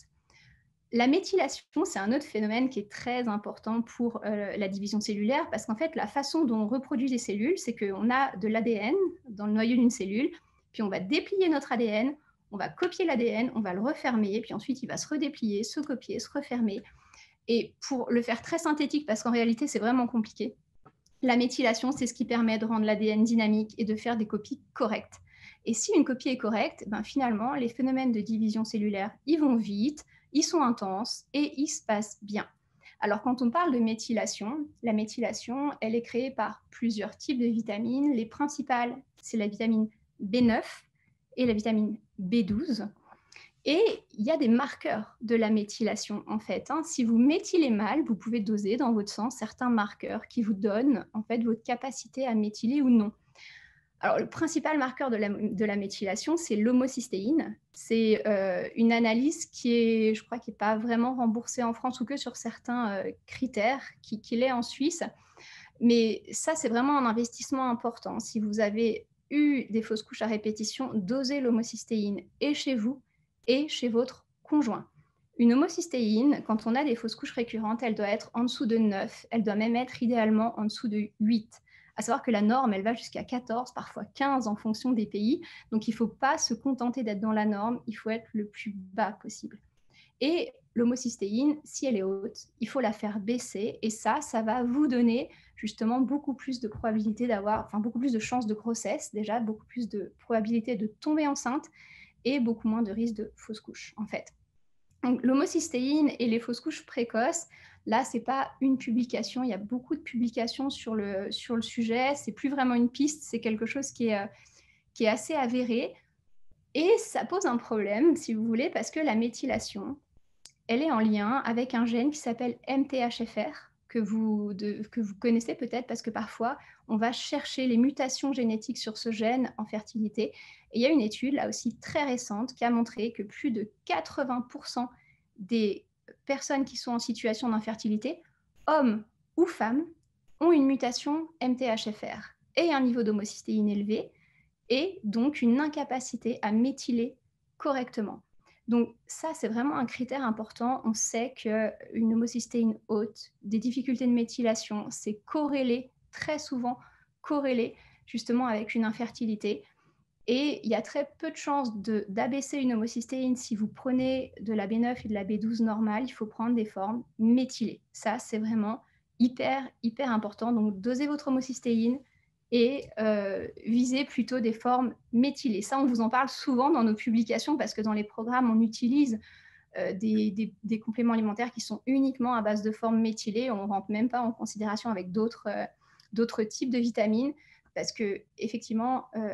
Speaker 4: La méthylation, c'est un autre phénomène qui est très important pour la division cellulaire parce qu'en fait, la façon dont on reproduit les cellules, c'est qu'on a de l'ADN dans le noyau d'une cellule, puis on va déplier notre ADN, on va copier l'ADN, on va le refermer, puis ensuite il va se redéplier, se copier, se refermer. Et pour le faire très synthétique, parce qu'en réalité, c'est vraiment compliqué, la méthylation, c'est ce qui permet de rendre l'ADN dynamique et de faire des copies correctes. Et si une copie est correcte, ben finalement, les phénomènes de division cellulaire, ils vont vite, ils sont intenses et ils se passent bien. Alors, quand on parle de méthylation, la méthylation, elle est créée par plusieurs types de vitamines. Les principales, c'est la vitamine B9 et la vitamine B12. Et il y a des marqueurs de la méthylation, en fait. Si vous méthylez mal, vous pouvez doser dans votre sang certains marqueurs qui vous donnent, en fait, votre capacité à méthyler ou non. Alors, le principal marqueur de la méthylation, c'est l'homocystéine. C'est une analyse qui est, je crois, qui n'est pas vraiment remboursée en France ou que sur certains critères, qui l'est en Suisse. Mais ça, c'est vraiment un investissement important. Si vous avez eu des fausses couches à répétition, dosez l'homocystéine et chez vous et chez votre conjoint. Une homocystéine, quand on a des fausses couches récurrentes, elle doit être en dessous de 9. Elle doit même être idéalement en dessous de 8. À savoir que la norme, elle va jusqu'à 14, parfois 15 en fonction des pays. Donc, il ne faut pas se contenter d'être dans la norme, il faut être le plus bas possible. Et l'homocystéine, si elle est haute, il faut la faire baisser. Et ça va vous donner justement beaucoup plus de probabilité beaucoup plus de chances de grossesse, déjà, beaucoup plus de probabilité de tomber enceinte et beaucoup moins de risque de fausse couche, en fait. Donc, l'homocystéine et les fausses couches précoces, là, ce n'est pas une publication. Il y a beaucoup de publications sur le sujet. Ce n'est plus vraiment une piste. C'est quelque chose qui est assez avéré. Et ça pose un problème, si vous voulez, parce que la méthylation, elle est en lien avec un gène qui s'appelle MTHFR, que vous connaissez peut-être, parce que parfois, on va chercher les mutations génétiques sur ce gène en fertilité. Et il y a une étude, là aussi très récente, qui a montré que plus de 80% des personnes qui sont en situation d'infertilité, hommes ou femmes, ont une mutation MTHFR et un niveau d'homocystéine élevé, et donc une incapacité à méthyler correctement. Donc ça, c'est vraiment un critère important. On sait qu'une homocystéine haute, des difficultés de méthylation, c'est corrélé, très souvent corrélé justement avec une infertilité. Et il y a très peu de chances d'abaisser une homocystéine. Si vous prenez de la B9 et de la B12 normale, il faut prendre des formes méthylées. Ça, c'est vraiment hyper, hyper important. Donc, dosez votre homocystéine et visez plutôt des formes méthylées. Ça, on vous en parle souvent dans nos publications parce que dans les programmes, on utilise des compléments alimentaires qui sont uniquement à base de formes méthylées. On ne rentre même pas en considération avec d'autres types de vitamines parce qu'effectivement, on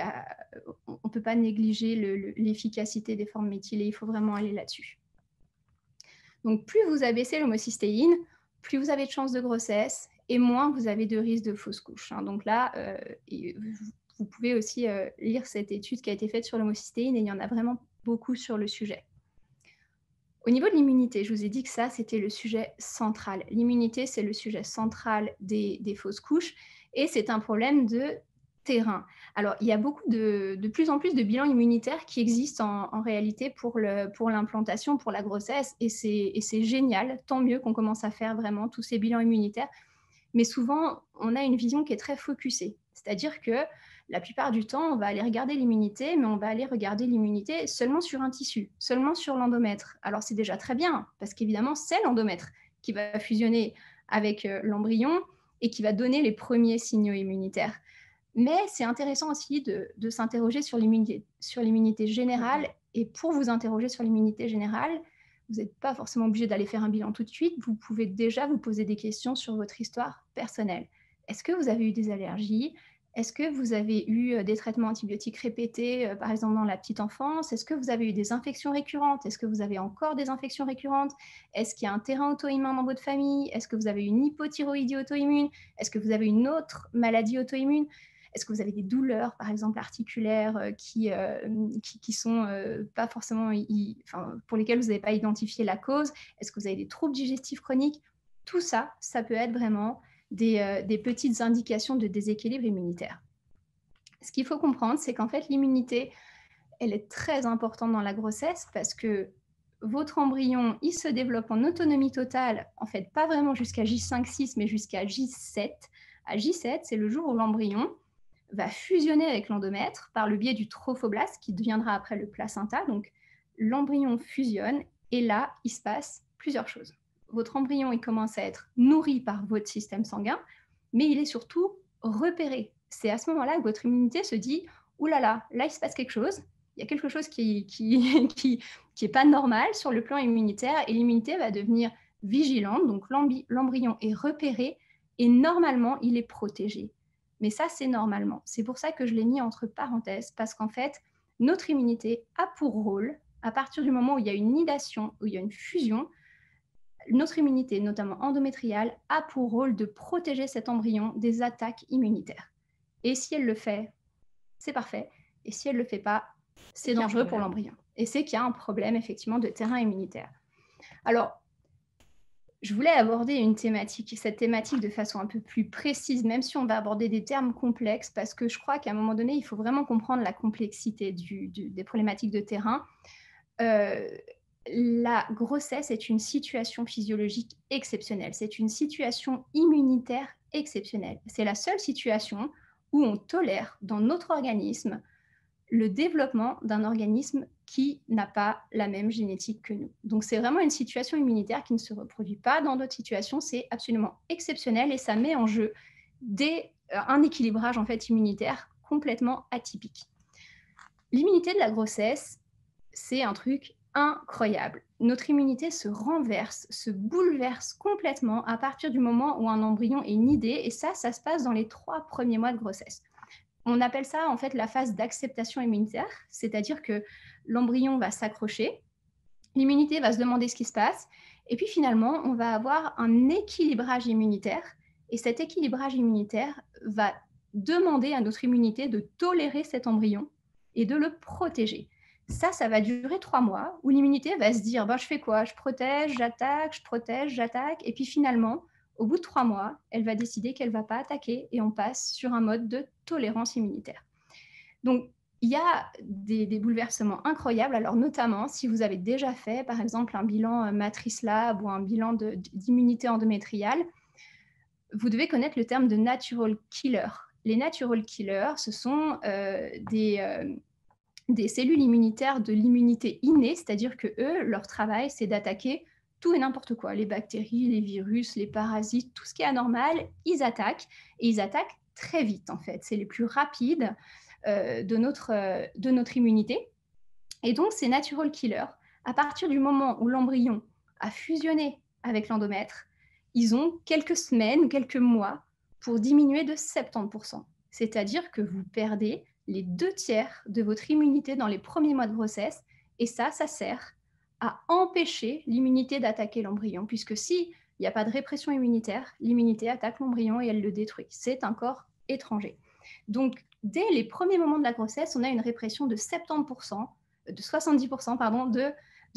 Speaker 4: ne peut pas négliger l'efficacité des formes méthylées. Il faut vraiment aller là-dessus. Donc, plus vous abaissez l'homocystéine, plus vous avez de chances de grossesse et moins vous avez de risque de fausse couche. Donc là, vous pouvez aussi lire cette étude qui a été faite sur l'homocystéine et il y en a vraiment beaucoup sur le sujet. Au niveau de l'immunité, je vous ai dit que ça, c'était le sujet central. L'immunité, c'est le sujet central des fausses couches et c'est un problème de terrain. Alors, il y a de plus en plus de bilans immunitaires qui existent en réalité pour l'implantation, pour la grossesse et c'est génial. Tant mieux qu'on commence à faire vraiment tous ces bilans immunitaires. Mais souvent, on a une vision qui est très focusée. C'est-à-dire que la plupart du temps, on va aller regarder l'immunité, mais on va aller regarder l'immunité seulement sur un tissu, seulement sur l'endomètre. Alors, c'est déjà très bien, parce qu'évidemment, c'est l'endomètre qui va fusionner avec l'embryon et qui va donner les premiers signaux immunitaires. Mais c'est intéressant aussi de s'interroger sur l'immunité générale. Et pour vous interroger sur l'immunité générale, vous n'êtes pas forcément obligé d'aller faire un bilan tout de suite. Vous pouvez déjà vous poser des questions sur votre histoire personnelle. Est-ce que vous avez eu des allergies ? Est-ce que vous avez eu des traitements antibiotiques répétés, par exemple dans la petite enfance ? Est-ce que vous avez eu des infections récurrentes ? Est-ce que vous avez encore des infections récurrentes ? Est-ce qu'il y a un terrain auto-immun dans votre famille ? Est-ce que vous avez une hypothyroïdie auto-immune ? Est-ce que vous avez une autre maladie auto-immune ? Est-ce que vous avez des douleurs, par exemple articulaires, qui sont pas forcément, pour lesquelles vous n'avez pas identifié la cause ? Est-ce que vous avez des troubles digestifs chroniques ? Tout ça, ça peut être vraiment des petites indications de déséquilibre immunitaire. Ce qu'il faut comprendre, c'est qu'en fait, l'immunité, elle est très importante dans la grossesse parce que votre embryon, il se développe en autonomie totale, en fait, pas vraiment jusqu'à J5-6, mais jusqu'à J7. À J7, c'est le jour où l'embryon va fusionner avec l'endomètre par le biais du trophoblaste qui deviendra après le placenta. Donc, l'embryon fusionne et là, il se passe plusieurs choses. Votre embryon, il commence à être nourri par votre système sanguin, mais il est surtout repéré. C'est à ce moment-là que votre immunité se dit « Ouh là là, là, il se passe quelque chose. Il y a quelque chose qui est pas normal sur le plan immunitaire et l'immunité va devenir vigilante. Donc, l'embryon est repéré et normalement, il est protégé. Mais ça, c'est normalement. C'est pour ça que je l'ai mis entre parenthèses, parce qu'en fait, notre immunité a pour rôle, à partir du moment où il y a une nidation, où il y a une fusion, notre immunité, notamment endométriale, a pour rôle de protéger cet embryon des attaques immunitaires. Et si elle le fait, c'est parfait. Et si elle ne le fait pas, c'est dangereux pour l'embryon. Et c'est qu'il y a un problème, effectivement, de terrain immunitaire. Alors, je voulais aborder cette thématique de façon un peu plus précise, même si on va aborder des termes complexes, parce que je crois qu'à un moment donné, il faut vraiment comprendre la complexité des problématiques de terrain. La grossesse est une situation physiologique exceptionnelle. C'est une situation immunitaire exceptionnelle. C'est la seule situation où on tolère dans notre organisme le développement d'un organisme qui n'a pas la même génétique que nous. Donc, c'est vraiment une situation immunitaire qui ne se reproduit pas dans d'autres situations. C'est absolument exceptionnel et ça met en jeu un équilibrage en fait, immunitaire complètement atypique. L'immunité de la grossesse, c'est un truc incroyable. Notre immunité se renverse, se bouleverse complètement à partir du moment où un embryon est nidé et ça se passe dans les 3 premiers mois de grossesse. On appelle ça en fait la phase d'acceptation immunitaire, c'est-à-dire que l'embryon va s'accrocher, l'immunité va se demander ce qui se passe Et puis finalement, on va avoir un équilibrage immunitaire. Et cet équilibrage immunitaire va demander à notre immunité de tolérer cet embryon et de le protéger. Ça va durer 3 mois où l'immunité va se dire je fais quoi? Je protège, j'attaque, je protège, j'attaque. Et puis finalement, au bout de 3 mois, elle va décider qu'elle ne va pas attaquer et on passe sur un mode de tolérance immunitaire. Donc, il y a des bouleversements incroyables. Alors, notamment, si vous avez déjà fait, par exemple, un bilan Matrice Lab ou un bilan d'immunité endométriale, vous devez connaître le terme de natural killer. Les natural killers, ce sont des cellules immunitaires de l'immunité innée, c'est-à-dire que eux, leur travail, c'est d'attaquer tout et n'importe quoi, les bactéries, les virus, les parasites, tout ce qui est anormal, ils attaquent, et ils attaquent très vite, en fait. C'est les plus rapides de notre immunité. Et donc, ces natural killers, à partir du moment où l'embryon a fusionné avec l'endomètre, ils ont quelques semaines ou quelques mois pour diminuer de 70%. C'est-à-dire que vous perdez les 2/3 de votre immunité dans les premiers mois de grossesse, et ça sert à empêcher l'immunité d'attaquer l'embryon, puisque s'il n'y a pas de répression immunitaire, l'immunité attaque l'embryon et elle le détruit. C'est un corps étranger. Donc, dès les premiers moments de la grossesse, on a une répression de 70%, de 70%, pardon, de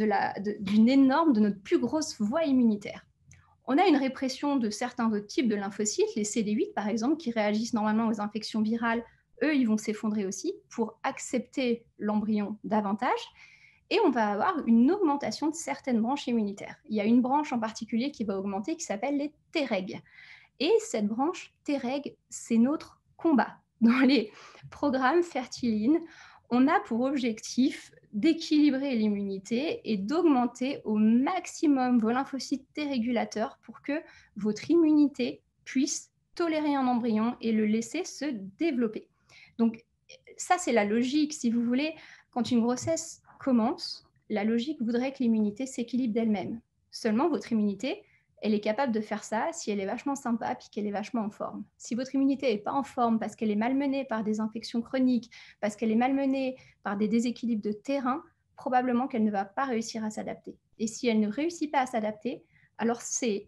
Speaker 4: notre plus grosse voie immunitaire. On a une répression de certains autres types de lymphocytes, les CD8 par exemple, qui réagissent normalement aux infections virales. Eux, ils vont s'effondrer aussi pour accepter l'embryon davantage. Et on va avoir une augmentation de certaines branches immunitaires. Il y a une branche en particulier qui va augmenter, qui s'appelle les Treg. Et cette branche Treg, c'est notre combat. Dans les programmes Fertiline, on a pour objectif d'équilibrer l'immunité et d'augmenter au maximum vos lymphocytes T régulateurs pour que votre immunité puisse tolérer un embryon et le laisser se développer. Donc, ça, c'est la logique. Si vous voulez, quand une grossesse commence, la logique voudrait que l'immunité s'équilibre d'elle-même. Seulement, votre immunité, elle est capable de faire ça si elle est vachement sympa puis qu'elle est vachement en forme. Si votre immunité n'est pas en forme parce qu'elle est malmenée par des infections chroniques, parce qu'elle est malmenée par des déséquilibres de terrain, probablement qu'elle ne va pas réussir à s'adapter. Et si elle ne réussit pas à s'adapter, alors c'est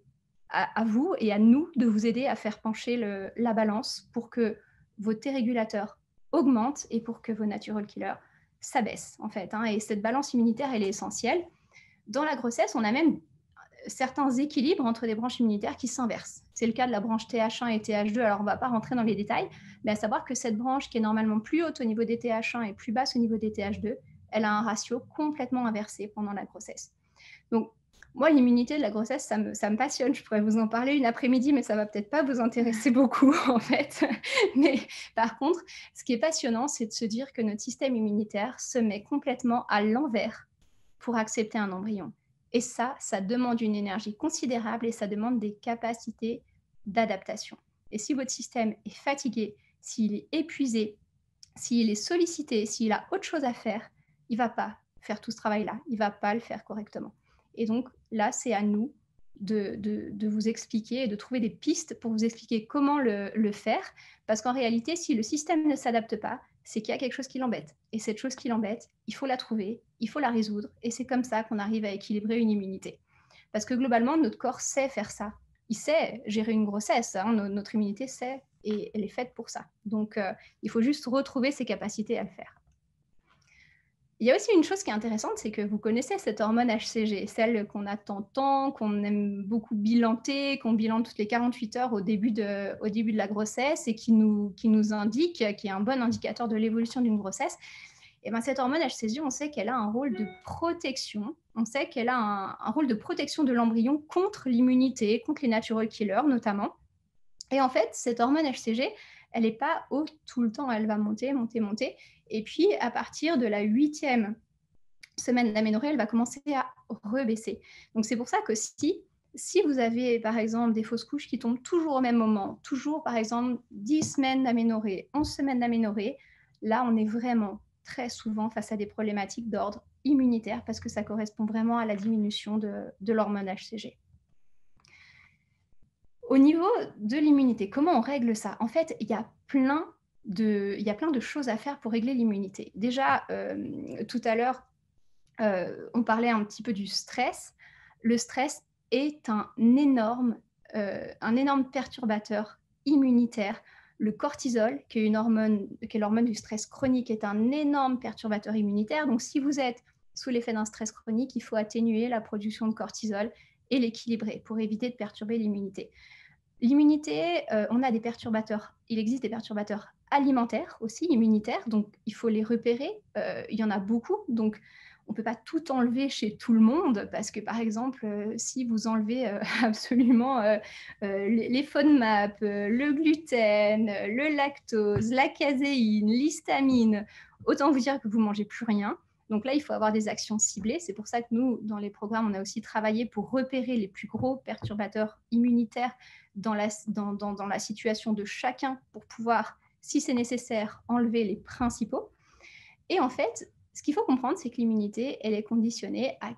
Speaker 4: à vous et à nous de vous aider à faire pencher la balance pour que vos T régulateurs augmentent et pour que vos natural killers s'abaissent, en fait. Et cette balance immunitaire, elle est essentielle. Dans la grossesse, on a même certains équilibres entre des branches immunitaires qui s'inversent. C'est le cas de la branche TH1 et TH2, alors on ne va pas rentrer dans les détails, mais à savoir que cette branche qui est normalement plus haute au niveau des TH1 et plus basse au niveau des TH2, elle a un ratio complètement inversé pendant la grossesse. Donc, moi, l'immunité de la grossesse, ça me passionne. Je pourrais vous en parler une après-midi, mais ça ne va peut-être pas vous intéresser beaucoup, en fait. Mais par contre, ce qui est passionnant, c'est de se dire que notre système immunitaire se met complètement à l'envers pour accepter un embryon. Et ça demande une énergie considérable et ça demande des capacités d'adaptation. Et si votre système est fatigué, s'il est épuisé, s'il est sollicité, s'il a autre chose à faire, il ne va pas faire tout ce travail-là, il ne va pas le faire correctement. Et donc là, c'est à nous de vous expliquer et de trouver des pistes pour vous expliquer comment le faire. Parce qu'en réalité, si le système ne s'adapte pas, c'est qu'il y a quelque chose qui l'embête. Et cette chose qui l'embête, il faut la trouver, il faut la résoudre. Et c'est comme ça qu'on arrive à équilibrer une immunité. Parce que globalement, notre corps sait faire ça. Il sait gérer une grossesse. Notre immunité sait et elle est faite pour ça. Donc, il faut juste retrouver ses capacités à le faire. Il y a aussi une chose qui est intéressante, c'est que vous connaissez cette hormone HCG, celle qu'on attend tant, qu'on aime beaucoup bilanter, qu'on bilante toutes les 48 heures au début de la grossesse et qui nous indique, qui est un bon indicateur de l'évolution d'une grossesse. Et bien, cette hormone HCG, on sait qu'elle a un rôle de protection. On sait qu'elle a un rôle de protection de l'embryon contre l'immunité, contre les natural killers notamment. Et en fait, cette hormone HCG, elle n'est pas haute tout le temps, elle va monter, monter, monter. Et puis, à partir de la 8e semaine d'aménorrhée, elle va commencer à rebaisser. Donc, c'est pour ça que si vous avez, par exemple, des fausses couches qui tombent toujours au même moment, toujours, par exemple, 10 semaines d'aménorrhée, 11 semaines d'aménorrhée, là, on est vraiment très souvent face à des problématiques d'ordre immunitaire parce que ça correspond vraiment à la diminution de l'hormone HCG. Au niveau de l'immunité, comment on règle ça? En fait, il y a plein de choses à faire pour régler l'immunité. Déjà, tout à l'heure, on parlait un petit peu du stress. Le stress, est un énorme perturbateur immunitaire. Le cortisol, qui est l'hormone du stress chronique, est un énorme perturbateur immunitaire. Donc, si vous êtes sous l'effet d'un stress chronique, il faut atténuer la production de cortisol et l'équilibrer pour éviter de perturber l'immunité. L'immunité, on a des perturbateurs. Il existe des perturbateurs alimentaires aussi, immunitaires, donc il faut les repérer. Il y en a beaucoup, donc on ne peut pas tout enlever chez tout le monde, parce que par exemple, si vous enlevez absolument les FODMAP, le gluten, le lactose, la caséine, l'histamine, autant vous dire que vous ne mangez plus rien. Donc là, il faut avoir des actions ciblées. C'est pour ça que nous, dans les programmes, on a aussi travaillé pour repérer les plus gros perturbateurs immunitaires dans la situation de chacun pour pouvoir, si c'est nécessaire, enlever les principaux. Et en fait, ce qu'il faut comprendre, c'est que l'immunité, elle est conditionnée à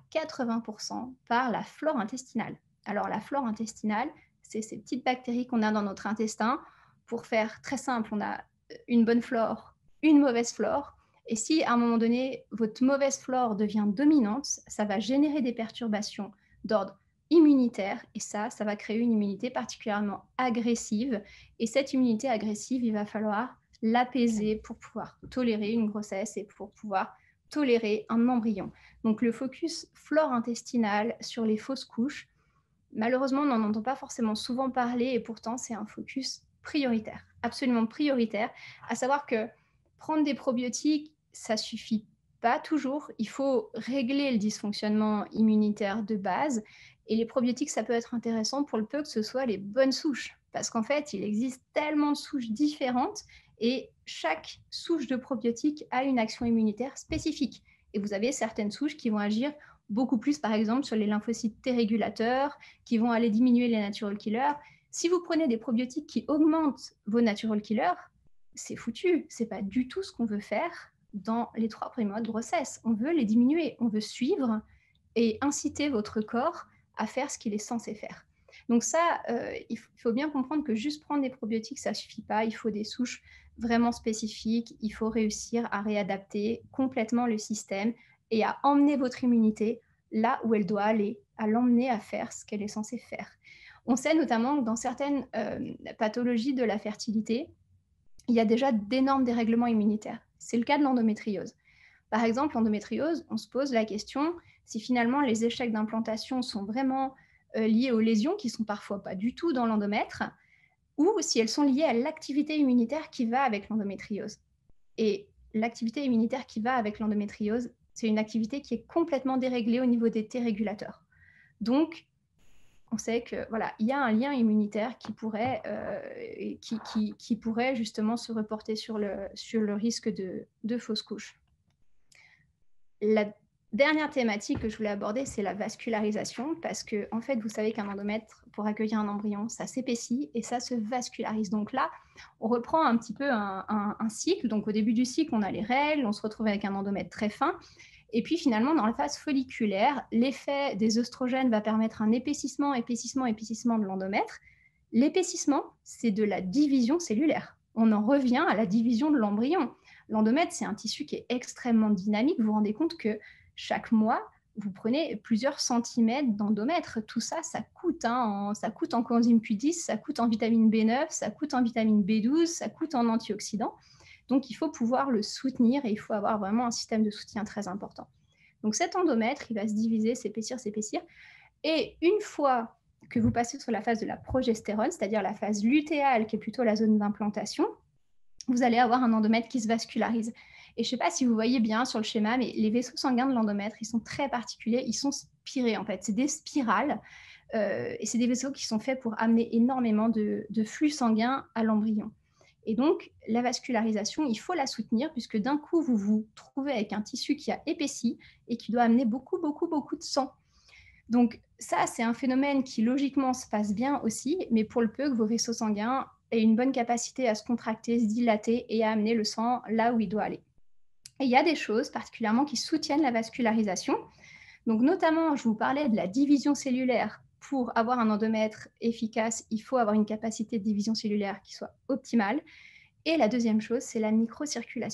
Speaker 4: 80% par la flore intestinale. Alors la flore intestinale, c'est ces petites bactéries qu'on a dans notre intestin. Pour faire très simple, on a une bonne flore, une mauvaise flore. Et si à un moment donné, votre mauvaise flore devient dominante, ça va générer des perturbations d'ordre immunitaire, et ça va créer une immunité particulièrement agressive. Et cette immunité agressive, il va falloir l'apaiser pour pouvoir tolérer une grossesse et pour pouvoir tolérer un embryon. Donc le focus flore intestinale sur les fausses couches, malheureusement, on n'en entend pas forcément souvent parler, et pourtant c'est un focus prioritaire, absolument prioritaire, à savoir que prendre des probiotiques, ça suffit pas toujours. Il faut régler le dysfonctionnement immunitaire de base. Et les probiotiques, ça peut être intéressant pour le peu que ce soit les bonnes souches. Parce qu'en fait, il existe tellement de souches différentes et chaque souche de probiotiques a une action immunitaire spécifique. Et vous avez certaines souches qui vont agir beaucoup plus, par exemple, sur les lymphocytes T régulateurs, qui vont aller diminuer les natural killers. Si vous prenez des probiotiques qui augmentent vos natural killers, c'est foutu. C'est pas du tout ce qu'on veut faire dans les 3 premiers mois de grossesse. On veut les diminuer, on veut suivre et inciter votre corps à faire ce qu'il est censé faire. Donc ça, il faut bien comprendre que juste prendre des probiotiques, ça ne suffit pas. Il faut des souches vraiment spécifiques. Il faut réussir à réadapter complètement le système et à emmener votre immunité là où elle doit aller, à l'emmener à faire ce qu'elle est censée faire. On sait notamment que dans certaines pathologies de la fertilité, il y a déjà d'énormes dérèglements immunitaires. C'est le cas de l'endométriose. Par exemple, l'endométriose, on se pose la question si finalement les échecs d'implantation sont vraiment liés aux lésions qui ne sont parfois pas du tout dans l'endomètre, ou si elles sont liées à l'activité immunitaire qui va avec l'endométriose. Et l'activité immunitaire qui va avec l'endométriose, c'est une activité qui est complètement déréglée au niveau des T régulateurs. Donc, on sait que voilà, il y a un lien immunitaire qui pourrait justement se reporter sur le risque de fausse couche. La dernière thématique que je voulais aborder, c'est la vascularisation, parce que en fait, vous savez qu'un endomètre, pour accueillir un embryon, ça s'épaissit et ça se vascularise. Donc là, on reprend un petit peu un cycle. Donc au début du cycle, on a les règles, on se retrouve avec un endomètre très fin. Et puis finalement, dans la phase folliculaire, l'effet des œstrogènes va permettre un épaississement de l'endomètre. L'épaississement, c'est de la division cellulaire. On en revient à la division de l'embryon. L'endomètre, c'est un tissu qui est extrêmement dynamique. Vous vous rendez compte que chaque mois, vous prenez plusieurs centimètres d'endomètre. Tout ça, ça coûte. Ça coûte en coenzyme Q10, ça coûte en vitamine B9, ça coûte en vitamine B12, ça coûte en antioxydants. Donc, il faut pouvoir le soutenir et il faut avoir vraiment un système de soutien très important. Donc, cet endomètre, il va se diviser, s'épaissir. Et une fois que vous passez sur la phase de la progestérone, c'est-à-dire la phase lutéale, qui est plutôt la zone d'implantation, vous allez avoir un endomètre qui se vascularise. Et je ne sais pas si vous voyez bien sur le schéma, mais les vaisseaux sanguins de l'endomètre, ils sont très particuliers, ils sont spirés en fait. C'est des spirales et c'est des vaisseaux qui sont faits pour amener énormément de flux sanguin à l'embryon. Et donc, la vascularisation, il faut la soutenir puisque d'un coup, vous vous trouvez avec un tissu qui a épaissi et qui doit amener beaucoup de sang. Donc ça, c'est un phénomène qui logiquement se passe bien aussi, mais pour le peu que vos vaisseaux sanguins aient une bonne capacité à se contracter, se dilater et à amener le sang là où il doit aller. Et il y a des choses particulièrement qui soutiennent la vascularisation. Donc notamment, je vous parlais de la division cellulaire. Pour avoir un endomètre efficace, il faut avoir une capacité de division cellulaire qui soit optimale. Et la deuxième chose, c'est la microcirculation.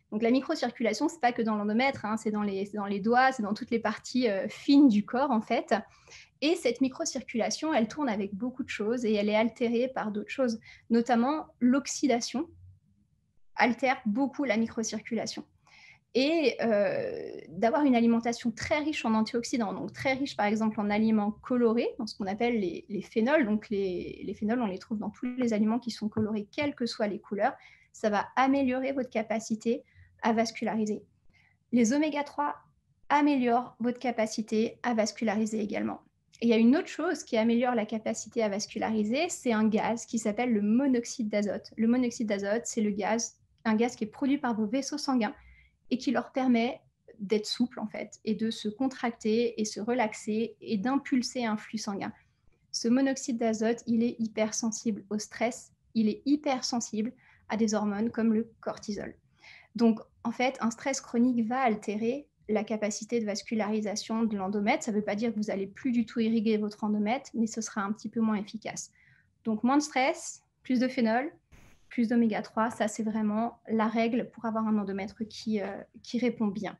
Speaker 4: Donc la microcirculation, ce n'est pas que dans l'endomètre, hein, c'est dans les doigts, c'est dans toutes les parties fines du corps en fait. Et cette microcirculation, elle tourne avec beaucoup de choses et elle est altérée par d'autres choses, notamment l'oxydation altère beaucoup la microcirculation. Et d'avoir une alimentation très riche en antioxydants, donc très riche par exemple en aliments colorés, dans ce qu'on appelle les phénols. Donc les phénols, on les trouve dans tous les aliments qui sont colorés, quelles que soient les couleurs. Ça va améliorer votre capacité à vasculariser. Les oméga 3 améliorent votre capacité à vasculariser également. Et il y a une autre chose qui améliore la capacité à vasculariser, c'est un gaz qui s'appelle le monoxyde d'azote. Le monoxyde d'azote, c'est un gaz qui est produit par vos vaisseaux sanguins et qui leur permet d'être souple en fait, et de se contracter et se relaxer et d'impulser un flux sanguin. Ce monoxyde d'azote, il est hypersensible au stress, il est hypersensible à des hormones comme le cortisol. Donc en fait, un stress chronique va altérer la capacité de vascularisation de l'endomètre. Ça ne veut pas dire que vous n'allez plus du tout irriguer votre endomètre, mais ce sera un petit peu moins efficace. Donc moins de stress, plus de phénol, plus d'oméga 3, ça c'est vraiment la règle pour avoir un endomètre qui répond bien.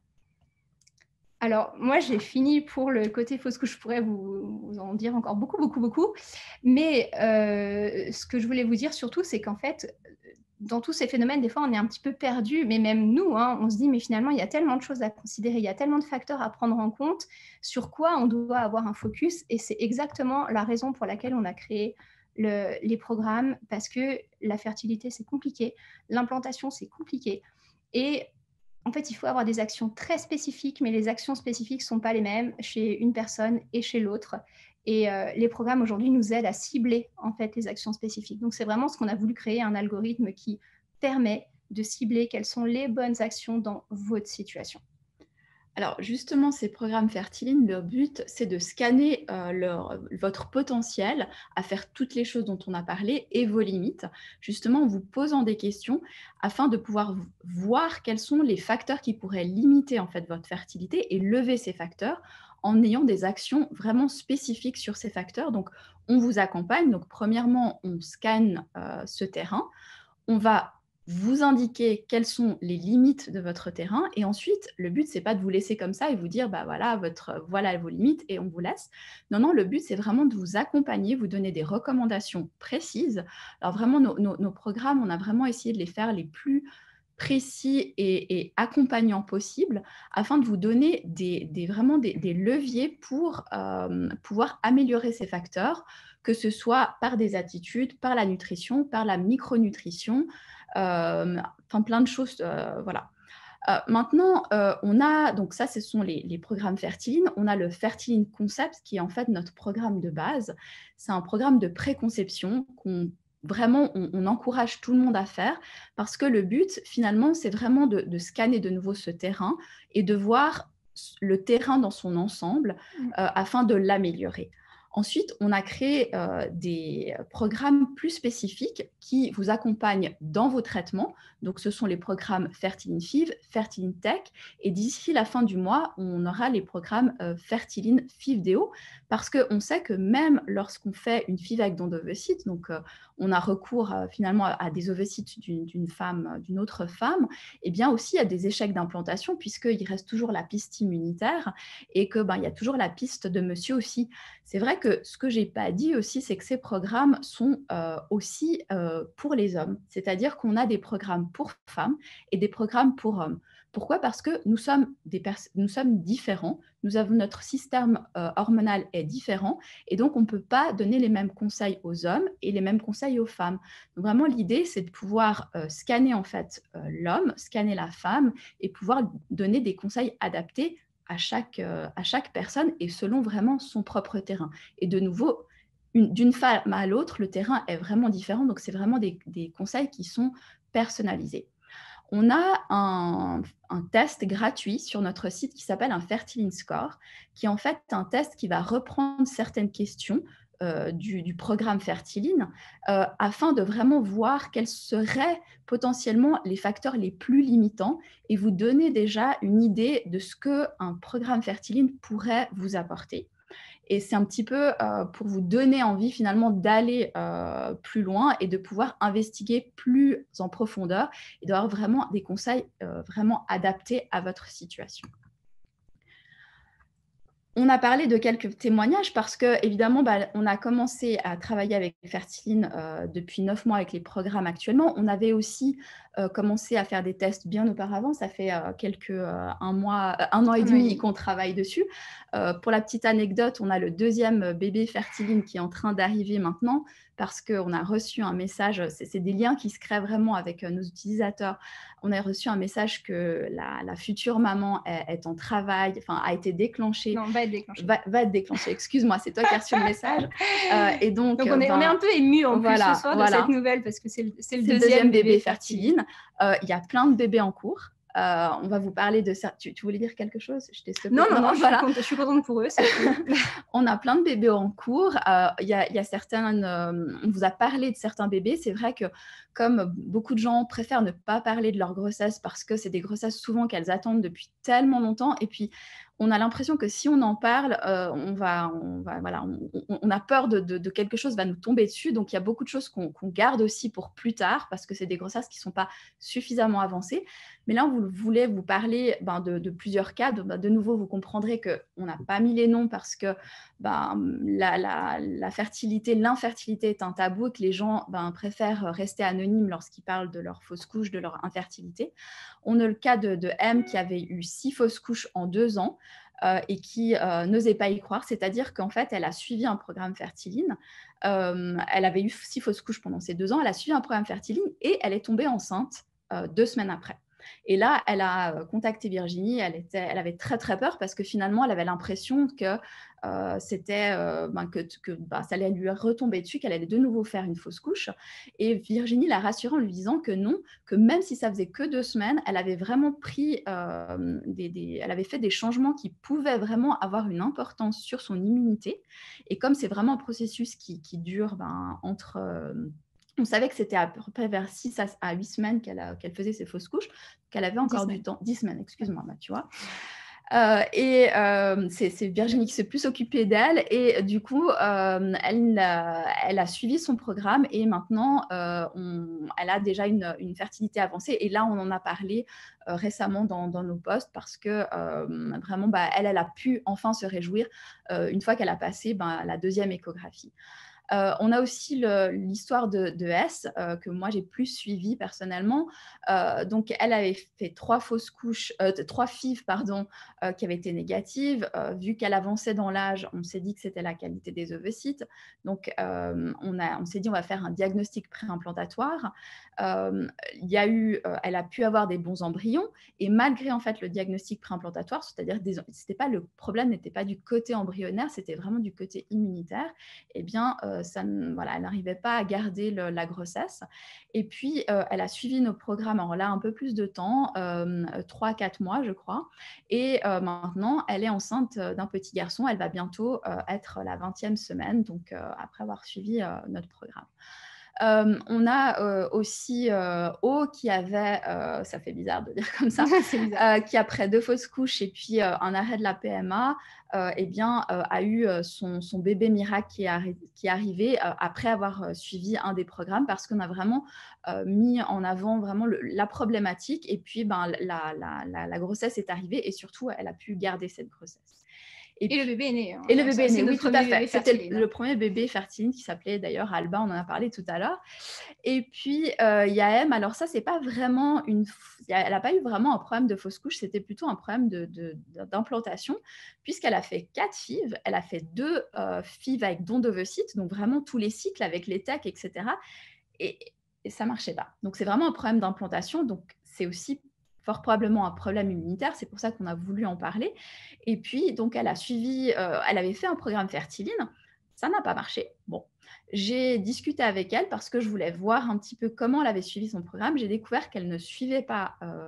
Speaker 4: Alors moi j'ai fini pour le côté fausse couche, je pourrais vous en dire encore beaucoup, mais ce que je voulais vous dire surtout, c'est qu'en fait, dans tous ces phénomènes, des fois on est un petit peu perdu, mais même nous, hein, on se dit mais finalement il y a tellement de choses à considérer, il y a tellement de facteurs à prendre en compte, sur quoi on doit avoir un focus, et c'est exactement la raison pour laquelle on a créé les programmes, parce que la fertilité, c'est compliqué, l'implantation, c'est compliqué. Et en fait, il faut avoir des actions très spécifiques, mais les actions spécifiques ne sont pas les mêmes chez une personne et chez l'autre. Et les programmes aujourd'hui nous aident à cibler en fait les actions spécifiques. Donc, c'est vraiment ce qu'on a voulu créer, un algorithme qui permet de cibler quelles sont les bonnes actions dans votre situation.
Speaker 3: Alors justement, ces programmes Fertiline, leur but, c'est de scanner votre potentiel à faire toutes les choses dont on a parlé et vos limites, justement en vous posant des questions afin de pouvoir voir quels sont les facteurs qui pourraient limiter en fait votre fertilité et lever ces facteurs en ayant des actions vraiment spécifiques sur ces facteurs. Donc, on vous accompagne. Donc, premièrement, on scanne ce terrain. On va vous indiquer quelles sont les limites de votre terrain, et ensuite, le but, c'est pas de vous laisser comme ça et vous dire, bah voilà, voilà vos limites et on vous laisse. Non, non, le but, c'est vraiment de vous accompagner, vous donner des recommandations précises. Alors vraiment, nos programmes, on a vraiment essayé de les faire les plus précis et accompagnants possibles afin de vous donner vraiment des leviers pour pouvoir améliorer ces facteurs, que ce soit par des attitudes, par la nutrition, par la micronutrition, enfin plein de choses, voilà. Maintenant, on a, donc ça, ce sont les programmes Fertiline. On a le Fertiline Concept, qui est en fait notre programme de base. C'est un programme de préconception vraiment, on encourage tout le monde à faire, parce que le but, finalement, c'est vraiment de scanner de nouveau ce terrain et de voir le terrain dans son ensemble afin de l'améliorer. Ensuite, on a créé des programmes plus spécifiques qui vous accompagnent dans vos traitements. Donc, ce sont les programmes Fertiline FIV, Fertiline Tech. Et d'ici la fin du mois, on aura les programmes Fertiline FIV-DO, parce qu'on sait que même lorsqu'on fait une FIV avec don d'ovocytes, donc on a recours finalement à des ovocytes d'une autre femme, et bien aussi à des échecs d'implantation, puisqu'il reste toujours la piste immunitaire et qu'il y a toujours la piste de monsieur aussi. C'est vrai que ce que je n'ai pas dit aussi, c'est que ces programmes sont aussi pour les hommes. C'est-à-dire qu'on a des programmes pour femmes et des programmes pour hommes. Pourquoi ? Parce que nous sommes différents, notre système hormonal est différent, et donc on ne peut pas donner les mêmes conseils aux hommes et les mêmes conseils aux femmes. Donc vraiment, l'idée, c'est de pouvoir scanner en fait l'homme, scanner la femme, et pouvoir donner des conseils adaptés à chaque personne et selon vraiment son propre terrain. Et de nouveau, d'une femme à l'autre, le terrain est vraiment différent, donc c'est vraiment des conseils qui sont personnalisés. On a un test gratuit sur notre site qui s'appelle un Fertiline Score, qui est en fait un test qui va reprendre certaines questions du programme Fertiline afin de vraiment voir quels seraient potentiellement les facteurs les plus limitants et vous donner déjà une idée de ce qu'un programme Fertiline pourrait vous apporter. Et c'est un petit peu pour vous donner envie finalement d'aller plus loin et de pouvoir investiguer plus en profondeur et d'avoir vraiment des conseils vraiment adaptés à votre situation. On a parlé de quelques témoignages parce que, évidemment, on a commencé à travailler avec Fertiline depuis 9 mois avec les programmes actuellement. On avait aussi commencé à faire des tests bien auparavant. Ça fait un an et demi qu'on travaille dessus. Pour la petite anecdote, on a le 2e bébé Fertiline qui est en train d'arriver maintenant parce qu'on a reçu un message, c'est des liens qui se créent vraiment avec nos utilisateurs. On a reçu un message que la future maman est en travail, enfin a été déclenchée.
Speaker 4: Non, va être déclenchée.
Speaker 3: Va être déclenchée, excuse-moi, c'est toi qui as reçu le message. Et donc
Speaker 4: on est un peu émus en plus ce soir de cette nouvelle parce que c'est le deuxième bébé Fertiline.
Speaker 3: Il y a plein de bébés en cours. On va vous parler de ça. Tu voulais dire quelque chose? Je t'ai stoppé.
Speaker 4: Non, je suis contente pour eux.
Speaker 3: On a plein de bébés en cours. Il y a certaines, on vous a parlé de certains bébés. C'est vrai que comme beaucoup de gens préfèrent ne pas parler de leur grossesse parce que c'est des grossesses souvent qu'elles attendent depuis tellement longtemps. Et puis, on a l'impression que si on en parle, on a peur de quelque chose va nous tomber dessus. Donc, il y a beaucoup de choses qu'on garde aussi pour plus tard parce que c'est des grossesses qui ne sont pas suffisamment avancées. Mais là, on voulait vous parler de plusieurs cas. De nouveau, vous comprendrez qu'on n'a pas mis les noms parce que la fertilité, l'infertilité est un tabou et que les gens préfèrent rester anonymes lorsqu'ils parlent de leur fausse couche, de leur infertilité. On a le cas de M qui avait eu 6 fausses couches en 2 ans et qui n'osait pas y croire. C'est-à-dire qu'en fait, elle a suivi un programme Fertiline. Elle avait eu 6 fausses couches pendant ces 2 ans. Elle a suivi un programme Fertiline et elle est tombée enceinte 2 semaines après. Et là, elle a contacté Virginie. Elle avait très, très peur parce que finalement, elle avait l'impression que ça allait lui retomber dessus, qu'elle allait de nouveau faire une fausse couche. Et Virginie l'a rassurée en lui disant que non, que même si ça faisait que 2 semaines, elle avait vraiment pris elle avait fait des changements qui pouvaient vraiment avoir une importance sur son immunité. Et comme c'est vraiment un processus qui dure entre... on savait que c'était à peu près vers 6 à 8 semaines qu'elle faisait ses fausses couches, qu'elle avait encore du temps. 10 semaines, excuse-moi, tu vois. C'est Virginie qui s'est plus occupée d'elle et du coup, elle a suivi son programme et maintenant, elle a déjà une fertilité avancée. Et là, on en a parlé récemment dans nos posts parce que vraiment, elle a pu enfin se réjouir une fois qu'elle a passé la 2e échographie. On a aussi l'histoire de S que moi j'ai plus suivie personnellement. Donc elle avait fait 3 FIV qui avaient été négatives. Vu qu'elle avançait dans l'âge, on s'est dit que c'était la qualité des ovocytes. Donc on s'est dit on va faire un diagnostic préimplantatoire. Elle a pu avoir des bons embryons et malgré en fait le diagnostic préimplantatoire, c'est-à-dire le problème n'était pas du côté embryonnaire, c'était vraiment du côté immunitaire. Eh bien elle n'arrivait pas à garder la grossesse. Et puis, elle a suivi nos programmes, alors là, un peu plus de temps, 3-4 mois, je crois. Et maintenant, elle est enceinte d'un petit garçon. Elle va bientôt être la 20e semaine, donc après avoir suivi notre programme. On a aussi O qui avait, ça fait bizarre de dire comme ça, qui après 2 fausses couches et puis un arrêt de la PMA, a eu son bébé miracle qui est arrivé après avoir suivi un des programmes parce qu'on a vraiment mis en avant vraiment la problématique et puis la grossesse est arrivée et surtout elle a pu garder cette grossesse.
Speaker 4: Et le bébé est né.
Speaker 3: Et le bébé est né, oui, tout à fait. C'était le premier bébé Fertiline qui s'appelait d'ailleurs Alba, on en a parlé tout à l'heure. Et puis, il y a M, alors ça, c'est pas vraiment elle n'a pas eu vraiment un problème de fausse couche, c'était plutôt un problème d'implantation, puisqu'elle a fait 4 FIV, elle a fait 2 FIV avec don d'ovocytes, donc vraiment tous les cycles avec les TEC, etc. Et ça marchait pas. Donc, c'est vraiment un problème d'implantation, donc c'est aussi fort probablement un problème immunitaire, c'est pour ça qu'on a voulu en parler. Et puis, donc, elle a suivi, elle avait fait un programme Fertiline, ça n'a pas marché. Bon, j'ai discuté avec elle parce que je voulais voir un petit peu comment elle avait suivi son programme. J'ai découvert qu'elle ne suivait pas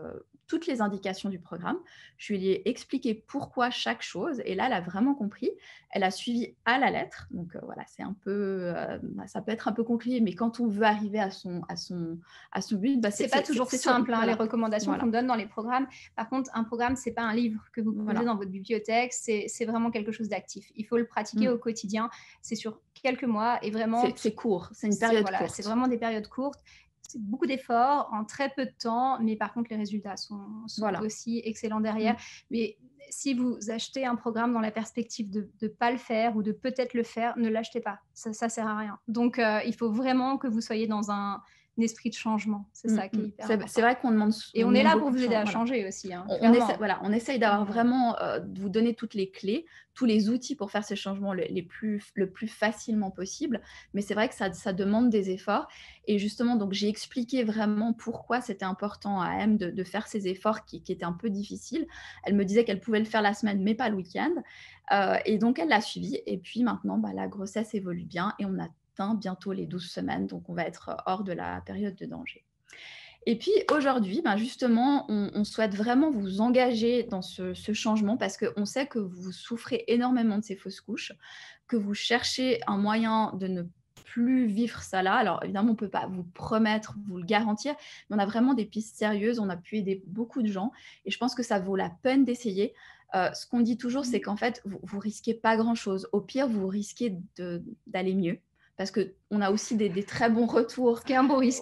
Speaker 3: toutes les indications du programme. Je lui ai expliqué pourquoi chaque chose. Et là, elle a vraiment compris. Elle a suivi à la lettre. Donc, voilà, c'est un peu… ça peut être un peu compliqué, mais quand on veut arriver à son but…
Speaker 4: c'est pas toujours simple,
Speaker 3: voilà.
Speaker 4: Les recommandations qu'on donne dans les programmes. Par contre, un programme, c'est pas un livre que vous posez dans votre bibliothèque. C'est vraiment quelque chose d'actif. Il faut le pratiquer au quotidien. C'est sur quelques mois et vraiment…
Speaker 3: C'est court. C'est une période courte.
Speaker 4: C'est vraiment des périodes courtes. C'est beaucoup d'efforts en très peu de temps, mais par contre, les résultats sont aussi excellents derrière. Mais si vous achetez un programme dans la perspective de ne pas le faire ou de peut-être le faire, ne l'achetez pas. Ça ne sert à rien. Donc, il faut vraiment que vous soyez dans un esprit de changement. C'est ça qui est hyper important.
Speaker 3: C'est vrai qu'on demande…
Speaker 4: Et on est là pour vous aider à changer aussi.
Speaker 3: On essaye d'avoir vraiment, de vous donner toutes les clés, tous les outils pour faire ces changements le plus facilement possible. Mais c'est vrai que ça demande des efforts. Et justement, donc, j'ai expliqué vraiment pourquoi c'était important à M de faire ces efforts qui étaient un peu difficiles. Elle me disait qu'elle pouvait le faire la semaine, mais pas le week-end. Et donc, elle l'a suivi. Et puis maintenant, la grossesse évolue bien et on a bientôt les 12 semaines, donc on va être hors de la période de danger. Et puis aujourd'hui, justement, on souhaite vraiment vous engager dans ce changement parce qu'on sait que vous souffrez énormément de ces fausses couches, que vous cherchez un moyen de ne plus vivre ça là. Alors évidemment, on ne peut pas vous promettre, vous le garantir, mais on a vraiment des pistes sérieuses, on a pu aider beaucoup de gens et je pense que ça vaut la peine d'essayer. Ce qu'on dit toujours, c'est qu'en fait, vous risquez pas grand-chose. Au pire, vous risquez d'aller mieux. Parce qu'on a aussi des très bons retours.
Speaker 4: Ce qui est un beau risque.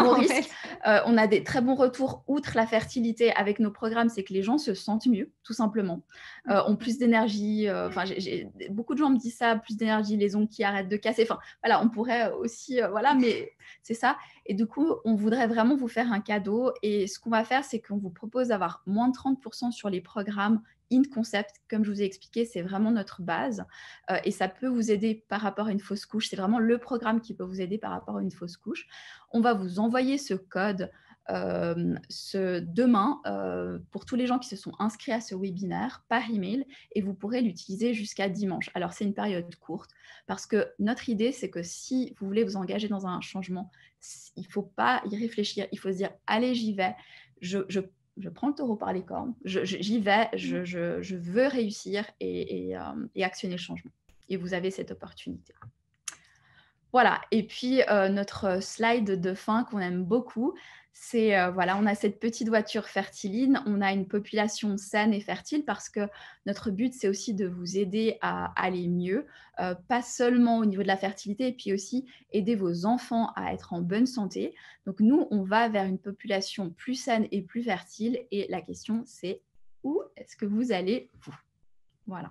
Speaker 3: On a des très bons retours, outre la fertilité avec nos programmes, c'est que les gens se sentent mieux, tout simplement. Ont plus d'énergie. Beaucoup de gens me disent ça, plus d'énergie, les ongles qui arrêtent de casser. Enfin, voilà, on pourrait aussi… mais c'est ça. Et du coup, on voudrait vraiment vous faire un cadeau. Et ce qu'on va faire, c'est qu'on vous propose d'avoir moins de 30% sur les programmes in concept, comme je vous ai expliqué, c'est vraiment notre base et ça peut vous aider par rapport à une fausse couche. C'est vraiment le programme qui peut vous aider par rapport à une fausse couche. On va vous envoyer ce code demain pour tous les gens qui se sont inscrits à ce webinaire par email et vous pourrez l'utiliser jusqu'à dimanche. Alors, c'est une période courte parce que notre idée, c'est que si vous voulez vous engager dans un changement, il ne faut pas y réfléchir. Il faut se dire, allez, j'y vais. Je prends le taureau par les cornes, j'y vais, je veux réussir et actionner le changement. Et vous avez cette opportunité. Voilà, et puis notre slide de fin qu'on aime beaucoup, c'est, on a cette petite voiture Fertiline, on a une population saine et fertile parce que notre but, c'est aussi de vous aider à aller mieux, pas seulement au niveau de la fertilité, et puis aussi aider vos enfants à être en bonne santé. Donc nous, on va vers une population plus saine et plus fertile, et la question, c'est où est-ce que vous allez, vous? Voilà.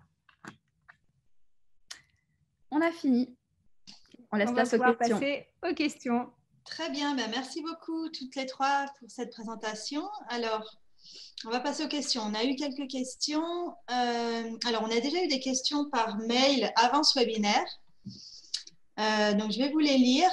Speaker 3: On a fini. On laisse place aux questions.
Speaker 4: Passer aux questions.
Speaker 1: Très bien, merci beaucoup toutes les trois pour cette présentation. Alors, on va passer aux questions. On a eu quelques questions. Alors, on a déjà eu des questions par mail avant ce webinaire. Donc, je vais vous les lire.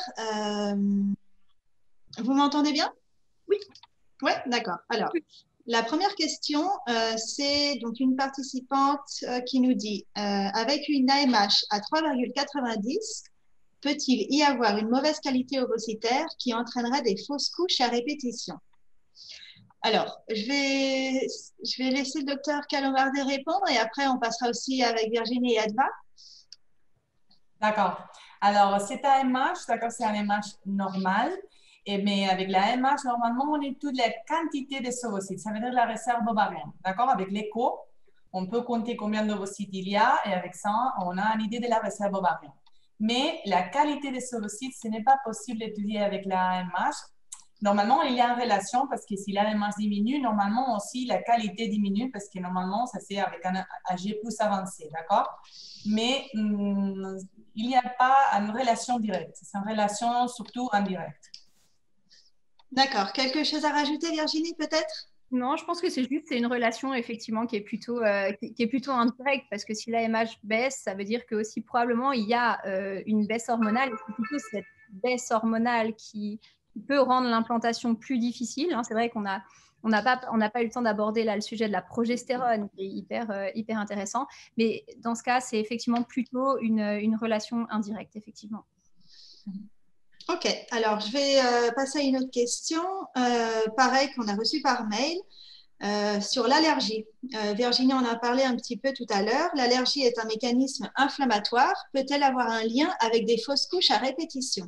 Speaker 1: Vous m'entendez bien?
Speaker 4: Oui.
Speaker 1: Oui, d'accord. Alors, la première question, c'est donc une participante qui nous dit avec une AMH à 3,90, peut-il y avoir une mauvaise qualité ovocytaire qui entraînerait des fausses couches à répétition? Alors, je vais laisser le docteur Calomardé répondre et après, on passera aussi avec Virginie et Adva.
Speaker 2: D'accord. Alors, cet AMH, d'accord, c'est un AMH normal, mais avec la AMH, normalement, on étudie la quantité des ovocytes, ça veut dire la réserve ovarienne. D'accord? Avec l'écho, on peut compter combien d'ovocytes il y a et avec ça, on a une idée de la réserve ovarienne. Mais la qualité des ovocytes, ce n'est pas possible d'étudier avec la AMH. Normalement, il y a une relation parce que si la AMH diminue, normalement aussi la qualité diminue parce que normalement, ça c'est avec un âge plus avancé, d'accord? Mais il n'y a pas une relation directe. C'est une relation surtout indirecte.
Speaker 1: D'accord. Quelque chose à rajouter, Virginie, peut-être?
Speaker 4: Non, je pense que c'est une relation effectivement qui est plutôt indirecte parce que si l'AMH baisse, ça veut dire que aussi probablement il y a une baisse hormonale et c'est plutôt cette baisse hormonale qui peut rendre l'implantation plus difficile. Hein. C'est vrai qu'on n'a pas eu le temps d'aborder là le sujet de la progestérone qui est hyper intéressant, mais dans ce cas, c'est effectivement plutôt une relation indirecte, effectivement.
Speaker 1: Ok, alors je vais passer à une autre question, pareil qu'on a reçue par mail. sur l'allergie. Virginie en a parlé un petit peu tout à l'heure. L'allergie est un mécanisme inflammatoire. Peut-elle avoir un lien avec des fausses couches à répétition?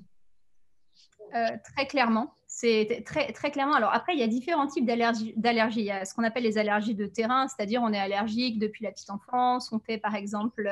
Speaker 4: Très clairement. C'est très, très clairement. Alors après, il y a différents types d'allergies. Il y a ce qu'on appelle les allergies de terrain, c'est-à-dire on est allergique depuis la petite enfance. On fait par exemple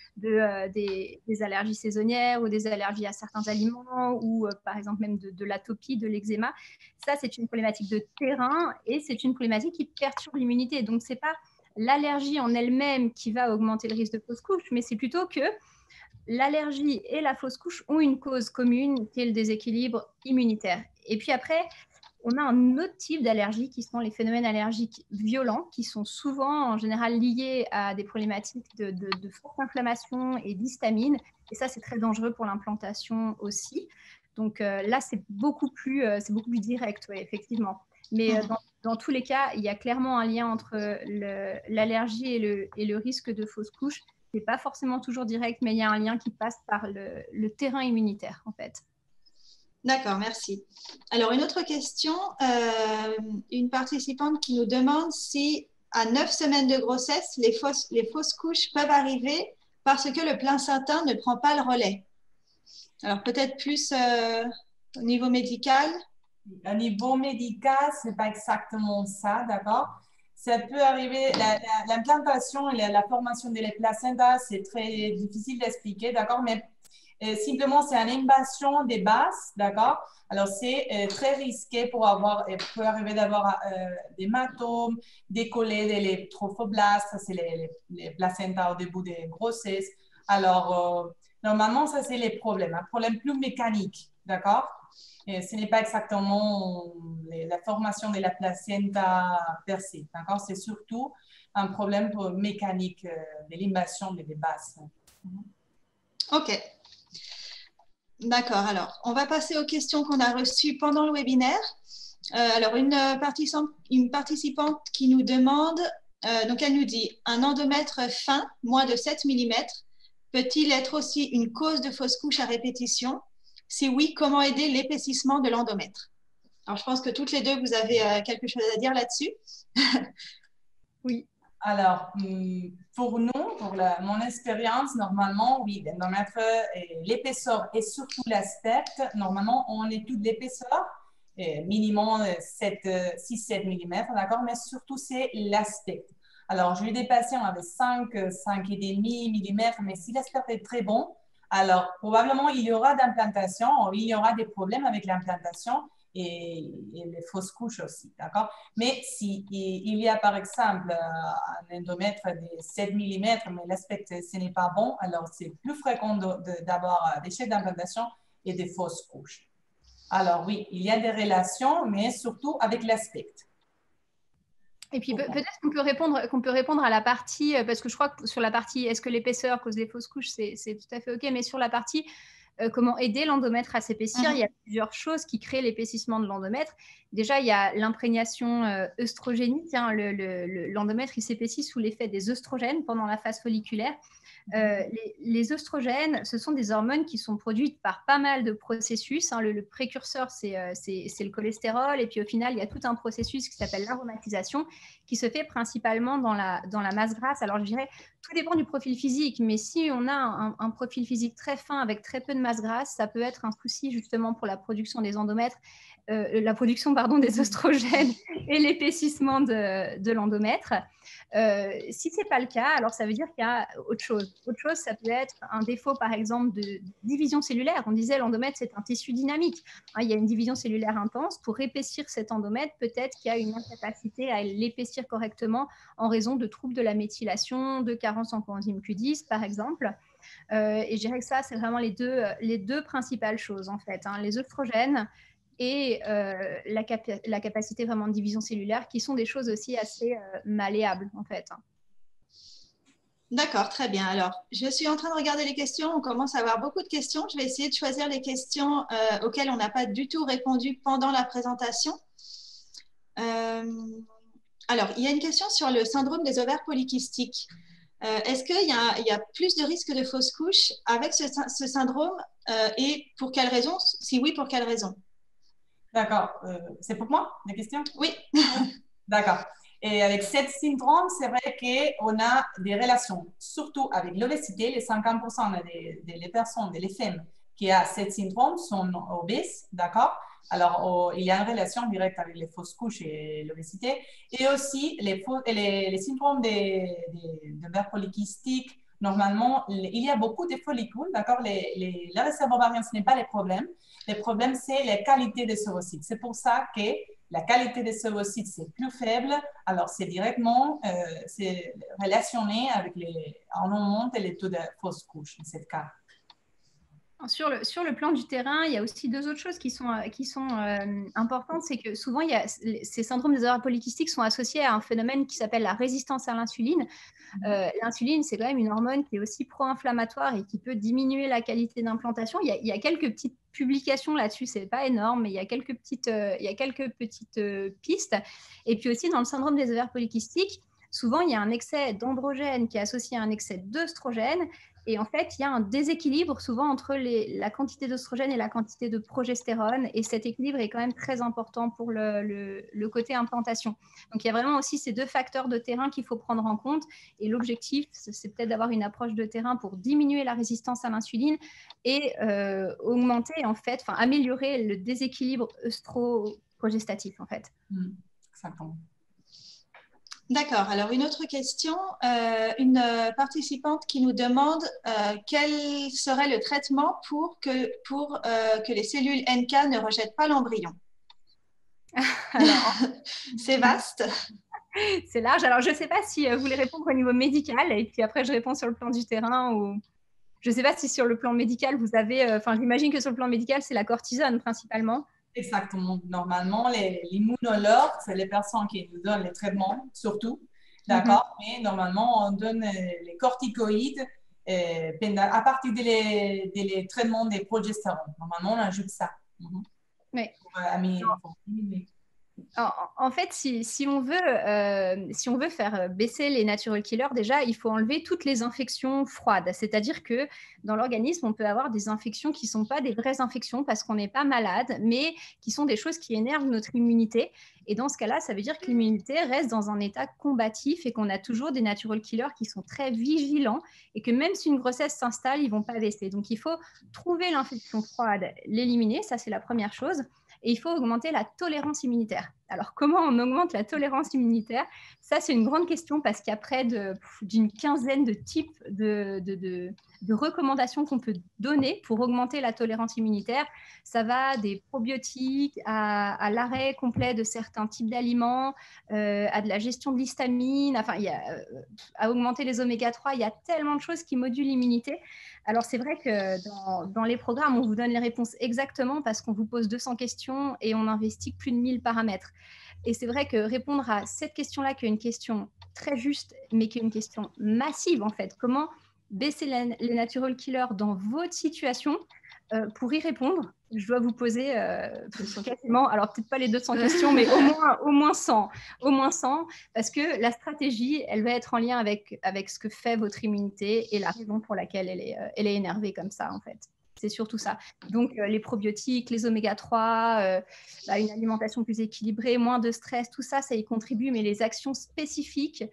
Speaker 4: des allergies saisonnières ou des allergies à certains aliments ou par exemple même de l'atopie, de l'eczéma. Ça, c'est une problématique de terrain et c'est une problématique qui perturbe l'immunité. Donc, ce n'est pas l'allergie en elle-même qui va augmenter le risque de fausse couche, mais c'est plutôt que l'allergie et la fausse couche ont une cause commune qui est le déséquilibre immunitaire. Et puis après, on a un autre type d'allergie qui sont les phénomènes allergiques violents, qui sont souvent en général liés à des problématiques de forte inflammation et d'histamine. Et ça, c'est très dangereux pour l'implantation aussi. Donc là, c'est beaucoup plus direct, ouais, effectivement. Mais dans tous les cas, il y a clairement un lien entre l'allergie et le risque de fausse couche. Ce n'est pas forcément toujours direct, mais il y a un lien qui passe par le terrain immunitaire, en fait.
Speaker 1: D'accord, merci. Alors, une autre question. Une participante qui nous demande si, à 9 semaines de grossesse, les fausses couches peuvent arriver parce que le placenta ne prend pas le relais. Alors, peut-être plus au niveau médical.
Speaker 2: Au niveau médical, ce n'est pas exactement ça, d'accord? Ça peut arriver, l'implantation et la formation des placentas, c'est très difficile d'expliquer, d'accord? Mais simplement, c'est une invasion des bases, d'accord? Alors, c'est très risqué peut arriver d'avoir des hématomes, décoller des trophoblastes, ça c'est les placentas au début des grossesses. Alors, normalement, ça c'est les problèmes, un problème plus mécanique, d'accord? Et ce n'est pas exactement la formation de la placenta per se, d'accord? C'est surtout un problème mécanique de l'invasion des bases.
Speaker 1: OK. D'accord. Alors, on va passer aux questions qu'on a reçues pendant le webinaire. Alors, une participante qui nous demande, donc elle nous dit, un endomètre fin, moins de 7 mm, peut-il être aussi une cause de fausse couche à répétition? Si oui, comment aider l'épaississement de l'endomètre? Alors, je pense que toutes les deux, vous avez quelque chose à dire là-dessus.
Speaker 4: Oui.
Speaker 2: Alors, pour nous, mon expérience, normalement, oui, l'endomètre, l'épaisseur et surtout l'aspect, normalement, on étudie l'épaisseur, minimum 6-7 mm, d'accord, mais surtout, c'est l'aspect. Alors, j'ai eu des patients avec 5,5 mm, mais si l'aspect est très bon, alors probablement il y aura d'implantation, il y aura des problèmes avec l'implantation et les fausses couches aussi, d'accord? Mais si il y a par exemple un endomètre de 7 mm, mais l'aspect ce n'est pas bon, alors c'est plus fréquent d'avoir des chefs d'implantation et des fausses couches. Alors oui, il y a des relations, mais surtout avec l'aspect.
Speaker 4: Et puis peut-être qu'on peut répondre à la partie, parce que je crois que sur la partie est-ce que l'épaisseur cause des fausses couches, c'est tout à fait OK, mais sur la partie comment aider l'endomètre à s'épaissir, il y a plusieurs choses qui créent l'épaississement de l'endomètre. Déjà, il y a l'imprégnation œstrogénique. L'endomètre, il s'épaissit sous l'effet des œstrogènes pendant la phase folliculaire. Les œstrogènes, ce sont des hormones qui sont produites par pas mal de processus. Le précurseur, c'est le cholestérol. Et puis au final, il y a tout un processus qui s'appelle l'aromatisation, qui se fait principalement dans la masse grasse. Alors je dirais, tout dépend du profil physique, mais si on a un profil physique très fin avec très peu de masse grasse, ça peut être un souci justement pour la production des endomètres, des oestrogènes et l'épaississement de l'endomètre. Si ce n'est pas le cas, alors ça veut dire qu'il y a autre chose. Autre chose, ça peut être un défaut, par exemple, de division cellulaire. On disait l'endomètre, c'est un tissu dynamique. Il y a une division cellulaire intense. Pour épaissir cet endomètre, peut-être qu'il y a une incapacité à l'épaissir correctement en raison de troubles de la méthylation, de carences en coenzyme Q10, par exemple. Et je dirais que ça, c'est vraiment les deux principales choses, en fait. Les œstrogènes et la capacité vraiment de division cellulaire, qui sont des choses aussi assez malléables, en fait.
Speaker 1: D'accord, très bien. Alors, je suis en train de regarder les questions. On commence à avoir beaucoup de questions. Je vais essayer de choisir les questions auxquelles on n'a pas du tout répondu pendant la présentation. Alors, il y a une question sur le syndrome des ovaires polykystiques. Est-ce qu'il y a plus de risques de fausse couche avec ce syndrome et pour quelle raison? Si oui, pour quelle raison?
Speaker 2: D'accord. C'est pour moi, la question?
Speaker 1: Oui.
Speaker 2: D'accord. Et avec ce syndrome, c'est vrai qu'on a des relations, surtout avec l'obésité. Les 50% des personnes, des femmes qui ont ce syndrome sont obèses, d'accord? Alors, il y a une relation directe avec les fausses couches et l'obésité. Et aussi, les syndromes des ovaires polykystiques. Normalement, il y a beaucoup de follicules, d'accord? La réserve ovarienne, ce n'est pas le problème. Le problème, c'est la qualité des ovocytes. C'est pour ça que la qualité des ovocytes, c'est plus faible. Alors, c'est directement relationné avec on augmente les taux de fausses couches, dans ce cas.
Speaker 4: Sur le plan du terrain, il y a aussi deux autres choses qui sont importantes. C'est que souvent, ces syndromes des ovaires polykystiques sont associés à un phénomène qui s'appelle la résistance à l'insuline. L'insuline, c'est quand même une hormone qui est aussi pro-inflammatoire et qui peut diminuer la qualité d'implantation. Il y a quelques petites publications là-dessus, c'est pas énorme, mais il y a quelques petites pistes. Et puis aussi, dans le syndrome des ovaires polykystiques, souvent, il y a un excès d'androgène qui est associé à un excès d'œstrogène. Et en fait, il y a un déséquilibre souvent entre la quantité d'œstrogène et la quantité de progestérone. Et cet équilibre est quand même très important pour le côté implantation. Donc, il y a vraiment aussi ces deux facteurs de terrain qu'il faut prendre en compte. Et l'objectif, c'est peut-être d'avoir une approche de terrain pour diminuer la résistance à l'insuline et augmenter, en fait, améliorer le déséquilibre œstro-progestatif, en fait.
Speaker 2: Exactement.
Speaker 1: D'accord. Alors, une autre question. Une participante qui nous demande quel serait le traitement pour que les cellules NK ne rejettent pas l'embryon. C'est vaste.
Speaker 4: C'est large. Alors, je ne sais pas si vous voulez répondre au niveau médical et puis après, je réponds sur le plan du terrain ou... Je ne sais pas si sur le plan médical, vous avez... j'imagine que sur le plan médical, c'est la cortisone principalement.
Speaker 2: Exactement. Normalement, les immunologues, c'est les personnes qui nous donnent les traitements, surtout. D'accord? Mais normalement, on donne les corticoïdes à partir des traitements des progestérone. Normalement, on ajoute ça.
Speaker 4: Oui.
Speaker 2: Pour diminuer.
Speaker 4: En fait, si on veut faire baisser les natural killers, déjà, il faut enlever toutes les infections froides. C'est-à-dire que dans l'organisme, on peut avoir des infections qui ne sont pas des vraies infections parce qu'on n'est pas malade, mais qui sont des choses qui énervent notre immunité. Et dans ce cas-là, ça veut dire que l'immunité reste dans un état combatif et qu'on a toujours des natural killers qui sont très vigilants et que même si une grossesse s'installe, ils ne vont pas baisser. Donc, il faut trouver l'infection froide, l'éliminer. Ça, c'est la première chose. Et il faut augmenter la tolérance immunitaire. Alors, comment on augmente la tolérance immunitaire? Ça, c'est une grande question parce qu'il y a près d'une quinzaine de types de recommandations qu'on peut donner pour augmenter la tolérance immunitaire. Ça va des probiotiques à l'arrêt complet de certains types d'aliments, à de la gestion de l'histamine, à augmenter les oméga-3. Il y a tellement de choses qui modulent l'immunité. Alors, c'est vrai que dans les programmes, on vous donne les réponses exactement parce qu'on vous pose 200 questions et on investit plus de 1000 paramètres. Et c'est vrai que répondre à cette question-là, qui est une question très juste, mais qui est une question massive, en fait. Comment baisser les natural killers dans votre situation? Pour y répondre, je dois vous poser quasiment, alors peut-être pas les 200 questions, mais au moins 100. Au moins 100, parce que la stratégie, elle va être en lien avec ce que fait votre immunité et la raison pour laquelle elle est énervée comme ça, en fait. C'est surtout ça. Donc, les probiotiques, les oméga-3, une alimentation plus équilibrée, moins de stress, tout ça, ça y contribue, mais les actions spécifiques,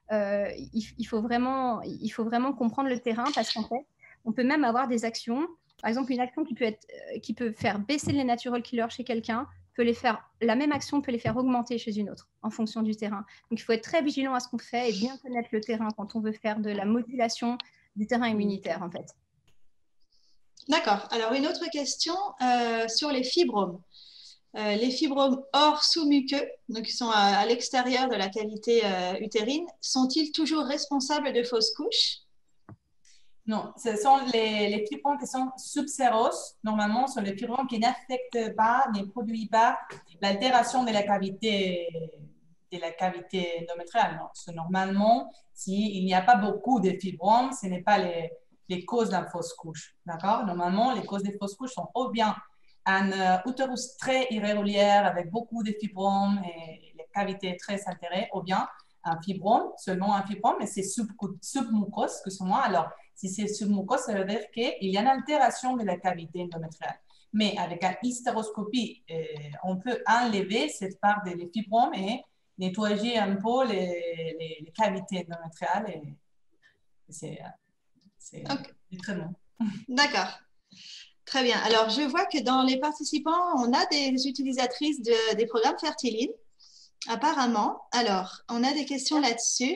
Speaker 4: il faut vraiment comprendre le terrain parce qu'en fait, on peut même avoir des actions. Par exemple, une action qui peut faire baisser les natural killers chez quelqu'un, la même action peut les faire augmenter chez une autre en fonction du terrain. Donc, il faut être très vigilant à ce qu'on fait et bien connaître le terrain quand on veut faire de la modulation du terrain immunitaire, en fait.
Speaker 1: D'accord. Alors, une autre question sur les fibromes. Les fibromes hors sous-muqueux, donc qui sont à l'extérieur de la cavité utérine, sont-ils toujours responsables de fausses couches?
Speaker 2: Non, ce sont les fibromes qui sont subséroses. Normalement, ce sont les fibromes qui n'affectent pas, ne produisent pas l'altération de la cavité endométriale. Normalement, s'il n'y a pas beaucoup de fibromes, ce n'est pas les causes d'une fausse couche. D'accord? Normalement, les causes des fausses couches sont ou bien un utérus très irrégulier avec beaucoup de fibromes et les cavités très altérées, ou bien un fibrome, seulement un fibrome, mais c'est submucose que c'est moi. Alors, si c'est submucose, ça veut dire qu'il y a une altération de la cavité endométriale. Mais avec une hystéroscopie, on peut enlever cette part des fibromes et nettoyer un peu les cavités endométriales et c'est du traitement.
Speaker 1: D'accord. Très bien. Alors, je vois que dans les participants, on a des utilisatrices des programmes Fertiline, apparemment. Alors, on a des questions là-dessus.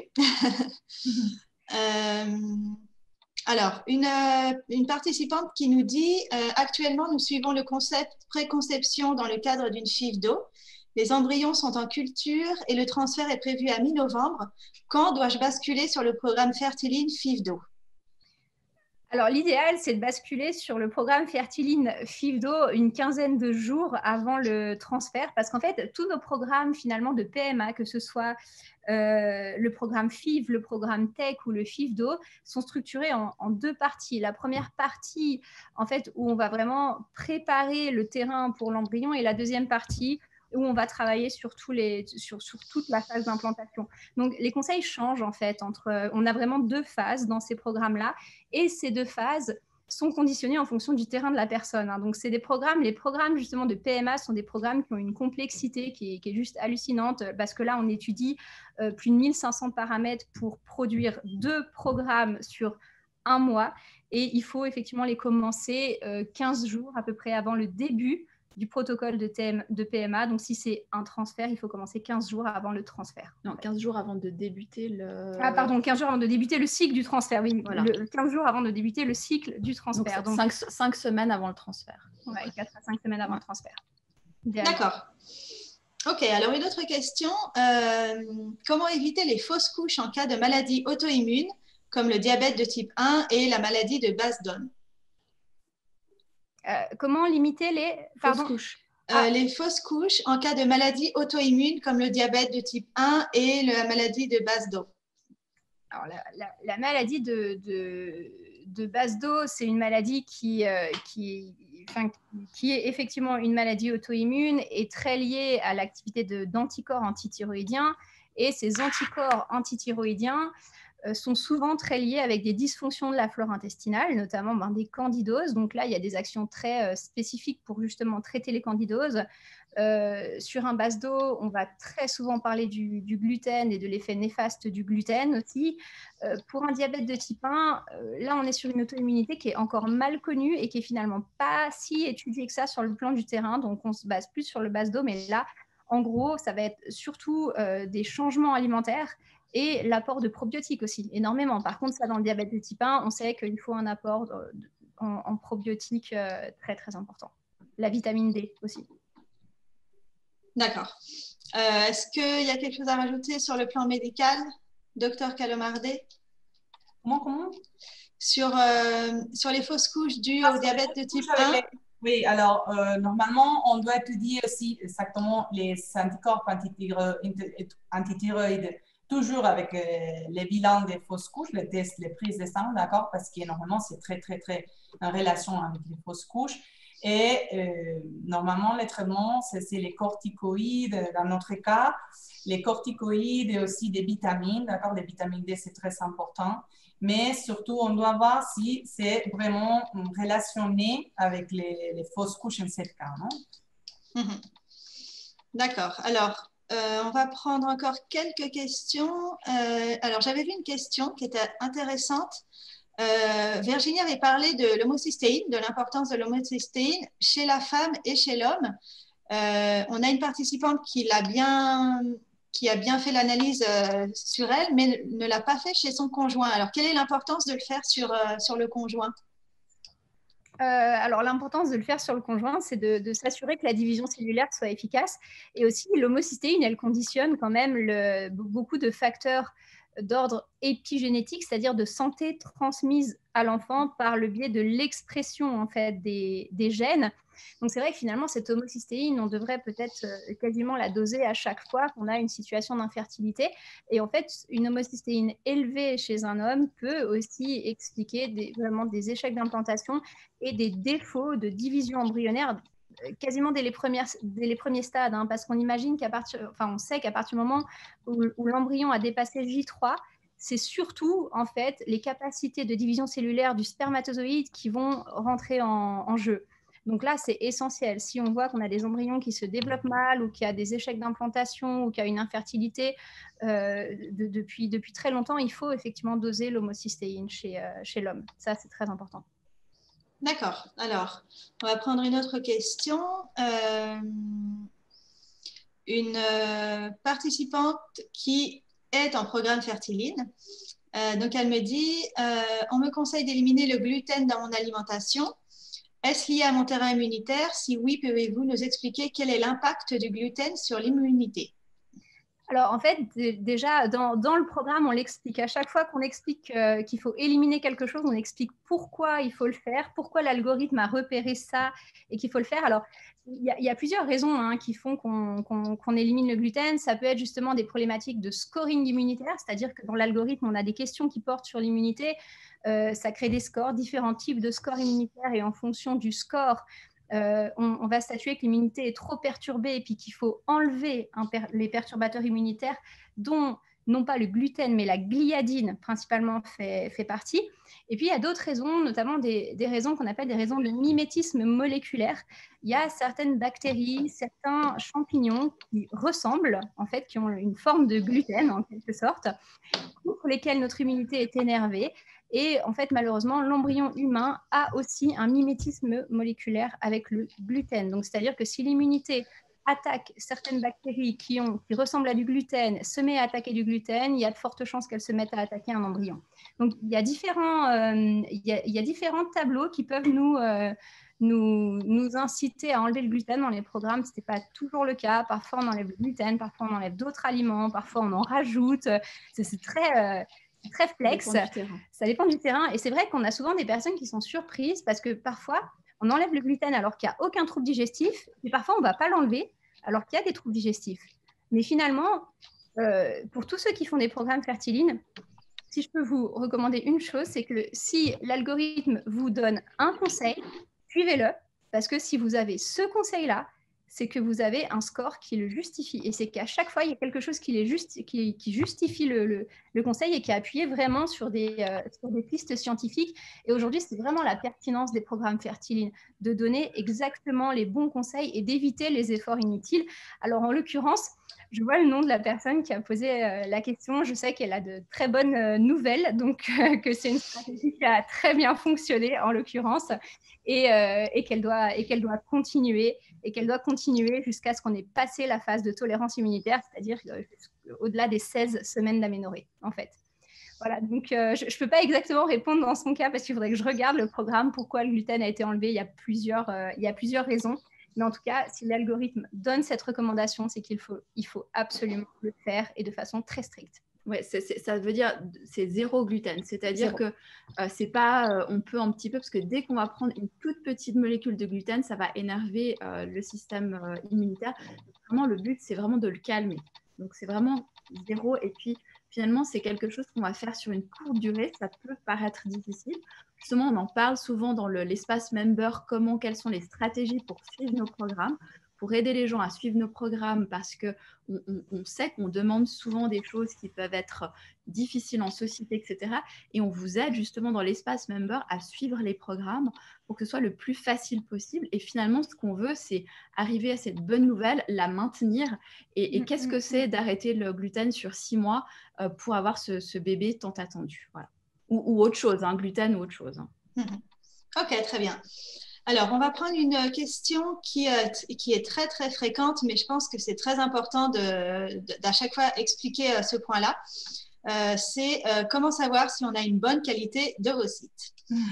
Speaker 1: Alors, une participante qui nous dit actuellement, nous suivons le concept préconception dans le cadre d'une FIV-DO. Les embryons sont en culture et le transfert est prévu à mi-novembre. Quand dois-je basculer sur le programme Fertiline FIV-DO?
Speaker 4: Alors, l'idéal, c'est de basculer sur le programme Fertiline FIV-DO une quinzaine de jours avant le transfert, parce qu'en fait, tous nos programmes finalement de PMA, que ce soit le programme FIV, le programme TEC ou le FIV-DO, sont structurés en deux parties. La première partie, en fait, où on va vraiment préparer le terrain pour l'embryon, et la deuxième partie où on va travailler sur toute la phase d'implantation. Donc, les conseils changent en fait. On a vraiment deux phases dans ces programmes-là, et ces deux phases sont conditionnés en fonction du terrain de la personne. Donc, c'est les programmes justement de PMA sont des programmes qui ont une complexité qui est juste hallucinante, parce que là, on étudie plus de 1500 paramètres pour produire 2 programmes sur 1 mois, et il faut effectivement les commencer 15 jours à peu près avant le début du protocole de PMA. Donc, si c'est un transfert, il faut commencer 15 jours avant le transfert.
Speaker 3: Non, 15 jours avant de débuter le...
Speaker 4: Ah, pardon, 15 jours avant de débuter le cycle du transfert, oui. Voilà. 15 jours avant de débuter le cycle du transfert.
Speaker 3: Donc 5 semaines avant le transfert.
Speaker 4: Oui, 4 à 5 semaines avant le transfert.
Speaker 1: D'accord. Ok, alors une autre question. Comment éviter les fausses couches en cas de maladie auto-immune, comme le diabète de type 1 et la maladie de Basedon?
Speaker 4: Comment limiter les
Speaker 3: fausses couches?
Speaker 1: Les fausses couches en cas de maladie auto-immune comme le diabète de type 1 et la maladie de Basedon.
Speaker 4: Alors, la maladie de Basedon, c'est une maladie qui est effectivement une maladie auto-immune et très liée à l'activité d'anticorps antithyroïdiens. Et ces anticorps antithyroïdiens sont souvent très liés avec des dysfonctions de la flore intestinale, notamment des candidoses. Donc là, il y a des actions très spécifiques pour justement traiter les candidoses. Sur un Basedon, on va très souvent parler du gluten et de l'effet néfaste du gluten aussi. Pour un diabète de type 1, là, on est sur une auto-immunité qui est encore mal connue et qui est finalement pas si étudiée que ça sur le plan du terrain. Donc, on se base plus sur le Basedon, mais là, en gros, ça va être surtout des changements alimentaires et l'apport de probiotiques aussi, énormément. Par contre, ça, dans le diabète de type 1, on sait qu'il faut un apport en probiotiques très, très important. La vitamine D aussi.
Speaker 1: D'accord. Est-ce qu'il y a quelque chose à rajouter sur le plan médical, docteur Calomardé?
Speaker 2: Comment
Speaker 1: sur les fausses couches dues au diabète de type 1?
Speaker 2: Oui, alors normalement, on doit étudier aussi exactement les anticorps antithyroïdes, toujours avec les bilans des fausses couches, les tests, les prises de sang, d'accord, parce que normalement, c'est très, très, très en relation avec les fausses couches. Et normalement, les traitements, c'est les corticoïdes, dans notre cas, les corticoïdes et aussi des vitamines, d'accord, les vitamines D, c'est très important. Mais surtout, on doit voir si c'est vraiment relationné avec les fausses couches en ce cas, non?
Speaker 1: D'accord. Alors, on va prendre encore quelques questions. Alors, j'avais vu une question qui était intéressante. Virginie avait parlé de l'homocystéine, de l'importance de l'homocystéine chez la femme et chez l'homme. On a une participante qui a bien fait l'analyse sur elle, mais ne l'a pas fait chez son conjoint. Alors, quelle est l'importance de le faire sur le conjoint?
Speaker 4: Alors, l'importance de le faire sur le conjoint, c'est de s'assurer que la division cellulaire soit efficace. Et aussi, l'homocystéine, elle conditionne quand même beaucoup de facteurs d'ordre épigénétique, c'est-à-dire de santé transmise à l'enfant par le biais de l'expression en fait, des gènes. Donc, c'est vrai que finalement, cette homocystéine, on devrait peut-être quasiment la doser à chaque fois qu'on a une situation d'infertilité. Et en fait, une homocystéine élevée chez un homme peut aussi expliquer vraiment des échecs d'implantation et des défauts de division embryonnaire quasiment dès les premiers stades, hein, parce qu'on imagine on sait qu'à partir du moment où l'embryon a dépassé J3, c'est surtout en fait les capacités de division cellulaire du spermatozoïde qui vont rentrer en jeu. Donc là, c'est essentiel. Si on voit qu'on a des embryons qui se développent mal ou qu'il y a des échecs d'implantation ou qu'il y a une infertilité depuis très longtemps, il faut effectivement doser l'homocystéine chez l'homme. Ça, c'est très important.
Speaker 1: D'accord. Alors, on va prendre une autre question. Une participante qui est en programme Fertiline. Donc, elle me dit, on me conseille d'éliminer le gluten dans mon alimentation. Est-ce lié à mon terrain immunitaire? Si oui, pouvez-vous nous expliquer quel est l'impact du gluten sur l'immunité?
Speaker 4: Alors, en fait, déjà, dans le programme, on l'explique. À chaque fois qu'on explique qu'il faut éliminer quelque chose, on explique pourquoi il faut le faire, pourquoi l'algorithme a repéré ça et qu'il faut le faire. Alors, il y a plusieurs raisons qui font qu'on élimine le gluten. Ça peut être justement des problématiques de scoring immunitaire, c'est-à-dire que dans l'algorithme, on a des questions qui portent sur l'immunité. Ça crée des scores, différents types de scores immunitaires, et en fonction du score, on va statuer que l'immunité est trop perturbée et puis qu'il faut enlever les perturbateurs immunitaires dont non pas le gluten mais la gliadine principalement fait partie. Et puis il y a d'autres raisons, notamment des raisons qu'on appelle des raisons de mimétisme moléculaire. Il y a certaines bactéries, certains champignons qui ressemblent, en fait, qui ont une forme de gluten en quelque sorte, contre lesquels notre immunité est énervée. Et en fait, malheureusement, l'embryon humain a aussi un mimétisme moléculaire avec le gluten. Donc, c'est-à-dire que si l'immunité attaque certaines bactéries qui ressemblent à du gluten, se met à attaquer du gluten, il y a de fortes chances qu'elles se mettent à attaquer un embryon. Donc, il y a différents tableaux qui peuvent nous inciter à enlever le gluten dans les programmes. Ce n'est pas toujours le cas. Parfois, on enlève le gluten, parfois, on enlève d'autres aliments, parfois, on en rajoute. C'est très flex. Ça dépend du terrain. Et c'est vrai qu'on a souvent des personnes qui sont surprises parce que parfois, on enlève le gluten alors qu'il n'y a aucun trouble digestif, et parfois, on ne va pas l'enlever alors qu'il y a des troubles digestifs. Mais finalement, pour tous ceux qui font des programmes Fertiline, si je peux vous recommander une chose, c'est que si l'algorithme vous donne un conseil, suivez-le, parce que si vous avez ce conseil-là, c'est que vous avez un score qui le justifie. Et c'est qu'à chaque fois, il y a quelque chose qui justifie le conseil et qui est appuyé vraiment sur des pistes scientifiques. Et aujourd'hui, c'est vraiment la pertinence des programmes Fertiline, de donner exactement les bons conseils et d'éviter les efforts inutiles. Alors, en l'occurrence, je vois le nom de la personne qui a posé la question. Je sais qu'elle a de très bonnes nouvelles, donc que c'est une stratégie qui a très bien fonctionné en l'occurrence, et qu'elle doit continuer, jusqu'à ce qu'on ait passé la phase de tolérance immunitaire, c'est-à-dire au-delà des 16 semaines d'aménorrhée, en fait. Voilà, donc je ne peux pas exactement répondre dans son cas parce qu'il faudrait que je regarde le programme, pourquoi le gluten a été enlevé. Il y a plusieurs raisons. Mais en tout cas, si l'algorithme donne cette recommandation, c'est qu'il faut absolument le faire, et de façon très stricte.
Speaker 3: Ouais, ça veut dire c'est zéro gluten. C'est-à-dire que c'est pas, on peut un petit peu, parce que dès qu'on va prendre une toute petite molécule de gluten, ça va énerver le système immunitaire. Vraiment, le but, c'est vraiment de le calmer. Donc, c'est vraiment zéro. Et puis, finalement, c'est quelque chose qu'on va faire sur une courte durée. Ça peut paraître difficile. Justement, on en parle souvent dans l'espace member, quelles sont les stratégies pour suivre nos programmes, pour aider les gens à suivre nos programmes, parce qu'on sait qu'on demande souvent des choses qui peuvent être difficiles en société, etc. Et on vous aide justement dans l'espace member à suivre les programmes pour que ce soit le plus facile possible. Et finalement, ce qu'on veut, c'est arriver à cette bonne nouvelle, la maintenir. Et qu'est-ce que c'est d'arrêter le gluten sur 6 mois pour avoir ce bébé tant attendu, voilà. Ou autre chose, gluten ou autre chose.
Speaker 1: Ok, très bien. Alors, on va prendre une question qui est très, très fréquente, mais je pense que c'est très important d'à chaque fois expliquer ce point-là. C'est comment savoir si on a une bonne qualité d'ovocytes.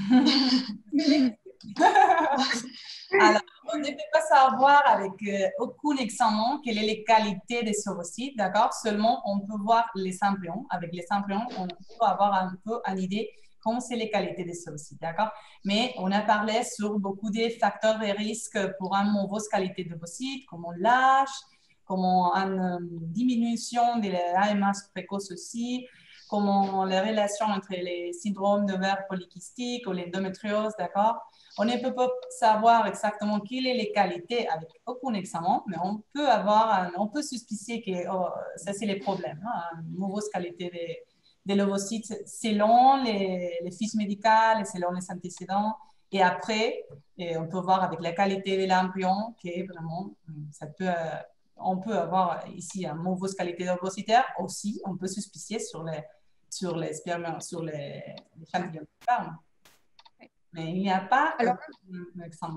Speaker 2: Alors, on ne peut pas savoir avec aucun examen quelle est la qualité des ovocytes, d'accord? Seulement, on peut voir les embryons. Avec les embryons, on peut avoir un peu une idée comment c'est les qualités des ovocytes, d'accord? Mais on a parlé sur beaucoup de facteurs de risque pour une mauvaise qualité d'ovocytes, comme l'âge, comme une diminution de l'AMH précoce aussi, comme les relations entre les syndromes d'ovaires polykystiques ou l'endométriose, d'accord? On ne peut pas savoir exactement quelles sont les qualités avec aucun examen, mais on peut suspicier que ça, c'est les problèmes, une mauvaise qualité de l'ovocyte selon les fiches médicales et selon les antécédents. Et après, on peut voir avec la qualité de l'embryon que vraiment, on peut avoir ici une mauvaise qualité d'ovocytaire aussi. On peut suspicier sur les spermes, sur les échantillons de sperme. Mais il n'y a pas d'examen.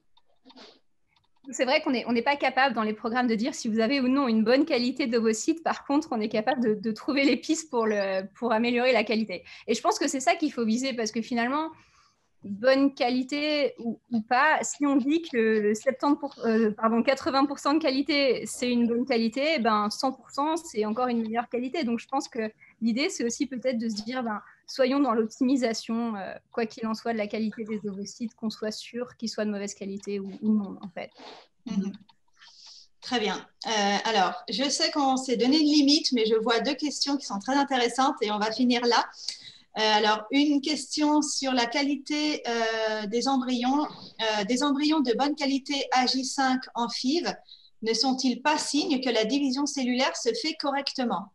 Speaker 4: C'est vrai qu'on n'est pas capable dans les programmes de dire si vous avez ou non une bonne qualité d'ovocytes. Par contre, on est capable de trouver les pistes pour améliorer la qualité. Et je pense que c'est ça qu'il faut viser parce que finalement, bonne qualité ou pas, si on dit que le 80% de qualité, c'est une bonne qualité, ben 100%, c'est encore une meilleure qualité. Donc, je pense que l'idée, c'est aussi peut-être de se dire, soyons dans l'optimisation, quoi qu'il en soit, de la qualité des ovocytes, qu'on soit sûr qu'ils soient de mauvaise qualité ou non, en fait.
Speaker 1: Très bien. Alors, je sais qu'on s'est donné une limite, mais je vois 2 questions qui sont très intéressantes et on va finir là. Alors, une question sur la qualité des embryons. Des embryons de bonne qualité AJ5 en FIV ne sont-ils pas signes que la division cellulaire se fait correctement?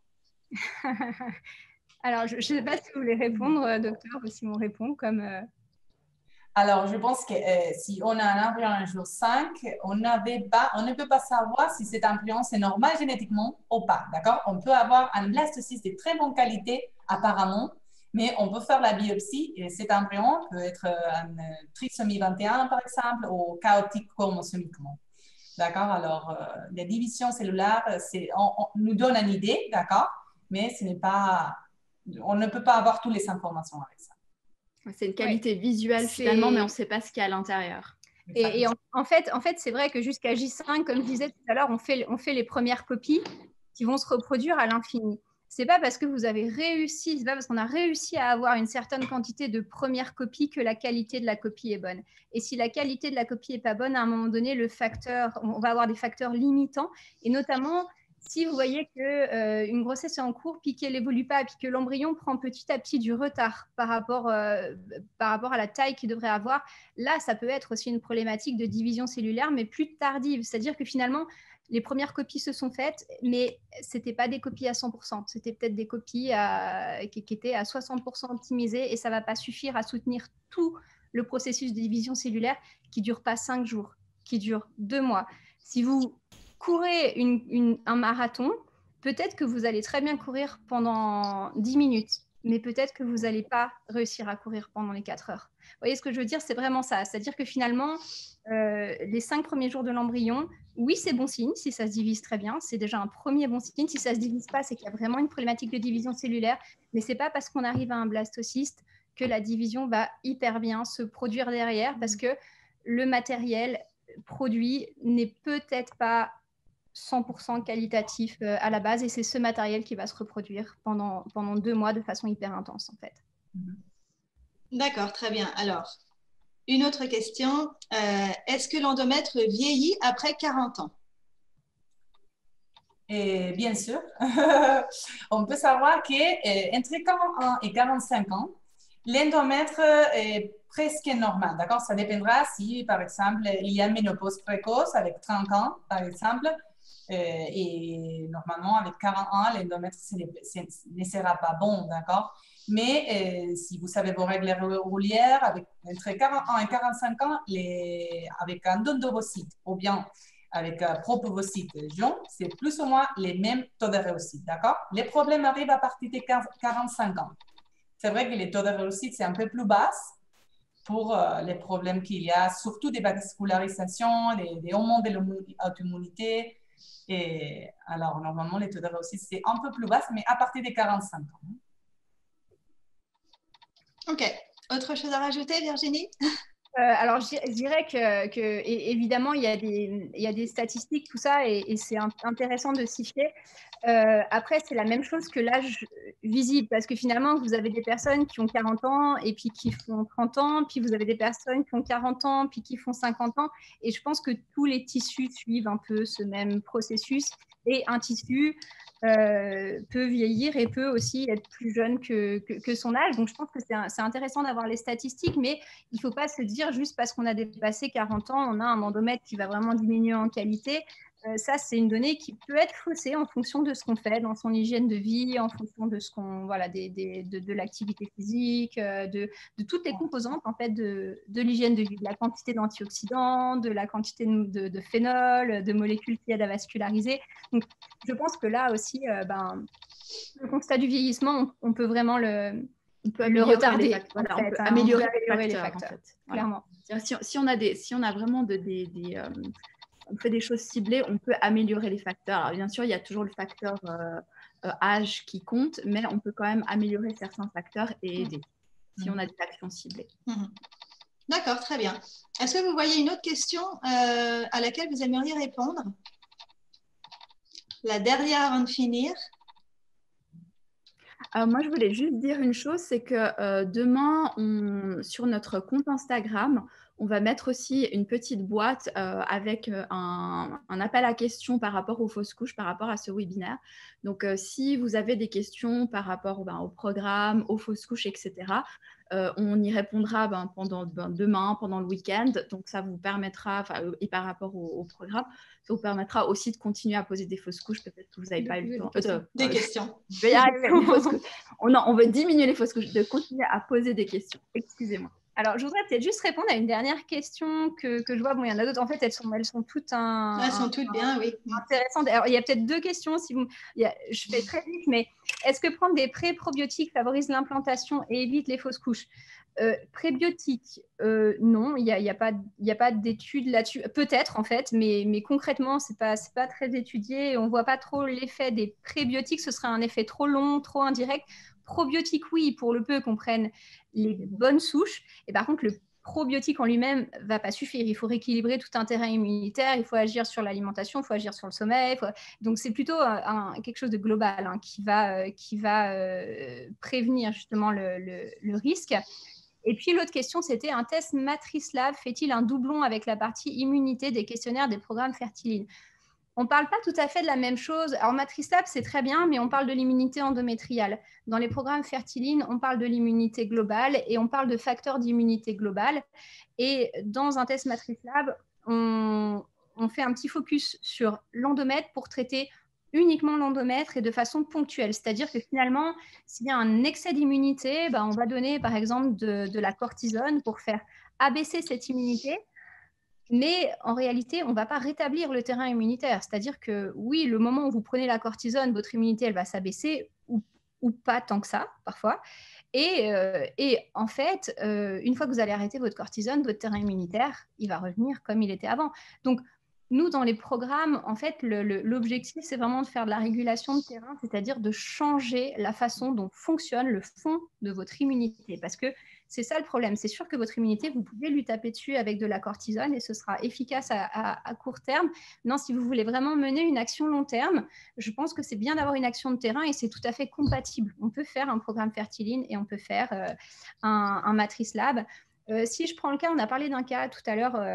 Speaker 4: Alors, je ne sais pas si vous voulez répondre, docteur, ou si on répond comme…
Speaker 2: Alors, je pense que si on a un embryon un jour 5, on ne peut pas savoir si cet embryon c'est normal génétiquement ou pas. D'accord? On peut avoir un blastocyste de très bonne qualité apparemment, mais on peut faire la biopsie et cet embryon peut être un trisomie 21 par exemple ou chaotique chromosomiquement. D'accord? Alors, la division cellulaire, on nous donne une idée, d'accord? Mais ce n'est pas, on ne peut pas avoir toutes les informations avec ça.
Speaker 3: C'est une qualité visuelle finalement, mais on ne sait pas ce qu'il y a à l'intérieur.
Speaker 4: Et en fait, c'est vrai que jusqu'à J5, comme je disais tout à l'heure, on fait les premières copies qui vont se reproduire à l'infini. C'est pas parce que vous avez réussi, c'est pas parce qu'on a réussi à avoir une certaine quantité de premières copies que la qualité de la copie est bonne. Et si la qualité de la copie est pas bonne, à un moment donné, on va avoir des facteurs limitants, et notamment si vous voyez qu'une grossesse est en cours, puis qu'elle n'évolue pas, puis que l'embryon prend petit à petit du retard par rapport à la taille qu'il devrait avoir, là, ça peut être aussi une problématique de division cellulaire, mais plus tardive. C'est-à-dire que finalement, les premières copies se sont faites, mais ce n'étaient pas des copies à 100%. C'était peut-être des copies qui étaient à 60% optimisées, et ça ne va pas suffire à soutenir tout le processus de division cellulaire qui ne dure pas 5 jours, qui dure 2 mois. Si vous courez un marathon, peut-être que vous allez très bien courir pendant 10 minutes, mais peut-être que vous n'allez pas réussir à courir pendant les 4 heures. Vous voyez ce que je veux dire? C'est vraiment ça. C'est-à-dire que finalement, les 5 premiers jours de l'embryon, oui, c'est bon signe si ça se divise très bien. C'est déjà un premier bon signe. Si ça ne se divise pas, c'est qu'il y a vraiment une problématique de division cellulaire. Mais ce n'est pas parce qu'on arrive à un blastocyste que la division va hyper bien se produire derrière, parce que le matériel produit n'est peut-être pas 100% qualitatif à la base, et c'est ce matériel qui va se reproduire pendant 2 mois de façon hyper intense en fait.
Speaker 1: D'accord, très bien. Alors, une autre question. Est-ce que l'endomètre vieillit après 40 ans?
Speaker 2: Et bien sûr, on peut savoir qu'entre 41 et 45 ans, l'endomètre est presque normal, d'accord? Ça dépendra si, par exemple, il y a une ménopause précoce avec 30 ans, par exemple, et normalement, avec 40 ans, l'endomètre ne sera pas bon, d'accord? Mais si vous savez vos règles régulières, entre 41 et 45 ans, avec un don d'ovocyte ou bien avec un propre ovocyte jaune, c'est plus ou moins les mêmes taux de réussite, d'accord? Les problèmes arrivent à partir de 45 ans. C'est vrai que les taux de réussite, c'est un peu plus bas pour les problèmes qu'il y a, surtout des vascularisations, des hormones de l'auto-immunité. Et alors, normalement, les taux de réussite, c'est un peu plus bas, mais à partir de 45 ans.
Speaker 1: OK. Autre chose à rajouter, Virginie?
Speaker 4: Alors, je dirais que évidemment, il y a des statistiques, tout ça, et c'est intéressant de s'y fier. Après, c'est la même chose que l'âge visible, parce que finalement, vous avez des personnes qui ont 40 ans et puis qui font 30 ans, puis vous avez des personnes qui ont 40 ans puis qui font 50 ans, et je pense que tous les tissus suivent un peu ce même processus, et un tissu peut vieillir et peut aussi être plus jeune que son âge. Donc, je pense que c'est intéressant d'avoir les statistiques, mais il ne faut pas se dire juste parce qu'on a dépassé 40 ans, on a un endomètre qui va vraiment diminuer en qualité. Ça, c'est une donnée qui peut être faussée en fonction de ce qu'on fait dans son hygiène de vie, en fonction de ce qu'on, voilà, de l'activité physique, de toutes les composantes en fait de l'hygiène de vie, de la quantité d'antioxydants, de la quantité de phénol, de molécules qui aident à vasculariser. Donc, je pense que là aussi, le constat du vieillissement, on peut vraiment le retarder.
Speaker 3: On peut améliorer les facteurs,
Speaker 4: en fait, clairement.
Speaker 3: Si on a vraiment on fait des choses ciblées, on peut améliorer les facteurs. Alors, bien sûr, il y a toujours le facteur âge qui compte, mais on peut quand même améliorer certains facteurs et aider si on a des actions ciblées.
Speaker 1: D'accord, très bien. Est-ce que vous voyez une autre question à laquelle vous aimeriez répondre? La dernière avant de finir.
Speaker 3: Moi, je voulais juste dire une chose, c'est que demain, sur notre compte Instagram, on va mettre aussi une petite boîte avec un appel à questions par rapport aux fausses couches, par rapport à ce webinaire. Donc, si vous avez des questions par rapport au programme, aux fausses couches, etc., on y répondra demain, pendant le week-end. Donc, ça vous permettra, et par rapport au programme, ça vous permettra aussi de continuer à poser des fausses couches. Peut-être que vous n'avez pas eu le temps.
Speaker 1: Des questions.
Speaker 3: Je vais y arriver. On veut diminuer les fausses couches, de continuer à poser des questions. Excusez-moi.
Speaker 4: Alors, je voudrais peut-être juste répondre à une dernière question que je vois. Bon, il y en a d'autres. En fait, elles sont toutes
Speaker 1: elles sont toutes bien, oui.
Speaker 4: Intéressantes. Alors, il y a peut-être deux questions. Je fais très vite, mais est-ce que prendre des pré-probiotiques favorise l'implantation et évite les fausses couches? Prébiotiques, non, il n'y a pas d'études là-dessus. Peut-être, en fait, mais concrètement, c'est pas très étudié. On ne voit pas trop l'effet des prébiotiques. Ce serait un effet trop long, trop indirect. Probiotiques, oui, pour le peu qu'on prenne les bonnes souches. Et par contre, le probiotique en lui-même ne va pas suffire. Il faut rééquilibrer tout un terrain immunitaire. Il faut agir sur l'alimentation, il faut agir sur le sommeil. Donc, c'est plutôt quelque chose de global qui va prévenir justement le risque. Et puis, l'autre question, c'était un test MatriceLab fait-il un doublon avec la partie immunité des questionnaires des programmes Fertiline? On ne parle pas tout à fait de la même chose. Alors, MatriceLab, c'est très bien, mais on parle de l'immunité endométriale. Dans les programmes Fertiline, on parle de l'immunité globale et on parle de facteurs d'immunité globale. Et dans un test MatriceLab, on fait un petit focus sur l'endomètre pour traiter uniquement l'endomètre et de façon ponctuelle. C'est-à-dire que finalement, s'il y a un excès d'immunité, on va donner par exemple de la cortisone pour faire abaisser cette immunité. Mais en réalité, on ne va pas rétablir le terrain immunitaire. C'est-à-dire que oui, le moment où vous prenez la cortisone, votre immunité, elle va s'abaisser ou pas tant que ça, parfois. Et en fait, une fois que vous allez arrêter votre cortisone, votre terrain immunitaire, il va revenir comme il était avant. Donc, nous, dans les programmes, en fait, l'objectif, c'est vraiment de faire de la régulation de terrain, c'est-à-dire de changer la façon dont fonctionne le fond de votre immunité. Parce que c'est ça le problème. C'est sûr que votre immunité, vous pouvez lui taper dessus avec de la cortisone et ce sera efficace à court terme. Non, si vous voulez vraiment mener une action long terme, je pense que c'est bien d'avoir une action de terrain et c'est tout à fait compatible. On peut faire un programme Fertiline et on peut faire un MatriceLab. Si je prends le cas, on a parlé d'un cas tout à l'heure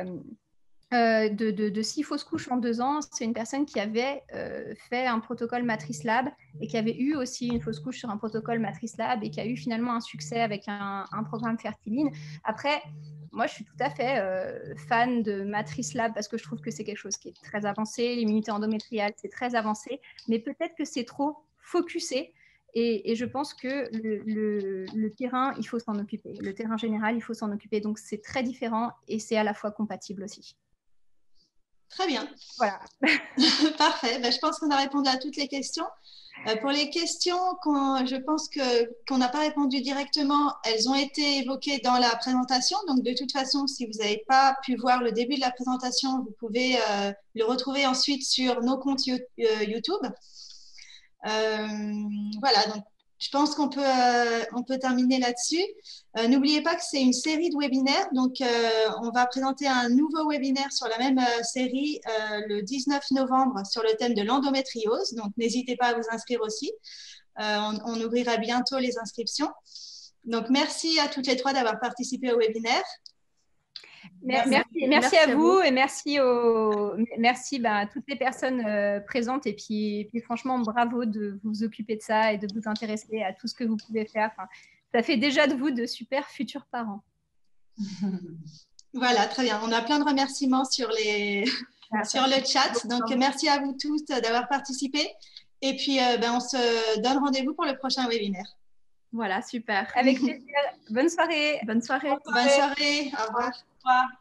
Speaker 4: de 6 fausses couches en 2 ans. C'est une personne qui avait fait un protocole MatriceLab et qui avait eu aussi une fausse couche sur un protocole MatriceLab et qui a eu finalement un succès avec un programme Fertiline. Après, moi, je suis tout à fait fan de MatriceLab parce que je trouve que c'est quelque chose qui est très avancé. L'immunité endométriale, c'est très avancé, mais peut-être que c'est trop focusé. Et je pense que le terrain, il faut s'en occuper. Le terrain général, il faut s'en occuper. Donc, c'est très différent et c'est à la fois compatible aussi.
Speaker 1: Très bien.
Speaker 4: Voilà.
Speaker 1: Parfait. Je pense qu'on a répondu à toutes les questions. Pour les questions je pense qu'on n'a pas répondu directement, elles ont été évoquées dans la présentation. Donc, de toute façon, si vous n'avez pas pu voir le début de la présentation, vous pouvez le retrouver ensuite sur nos comptes YouTube. Voilà, donc je pense qu'on peut terminer là-dessus. N'oubliez pas que c'est une série de webinaires. Donc, on va présenter un nouveau webinaire sur la même série le 19 novembre sur le thème de l'endométriose. Donc, n'hésitez pas à vous inscrire aussi. On ouvrira bientôt les inscriptions. Donc, merci à toutes les trois d'avoir participé au webinaire.
Speaker 4: Merci à vous et merci à toutes les personnes présentes et puis franchement bravo de vous occuper de ça et de vous intéresser à tout ce que vous pouvez faire. Enfin, ça fait déjà de vous de super futurs parents.
Speaker 1: Voilà, très bien. On a plein de remerciements sur sur le chat. Donc, merci à vous tous d'avoir participé. Et puis, on se donne rendez-vous pour le prochain webinaire.
Speaker 3: Voilà, super.
Speaker 4: Avec plaisir. Bonne soirée.
Speaker 3: Bonne soirée.
Speaker 1: Bonne soirée. Au revoir.
Speaker 2: Au revoir.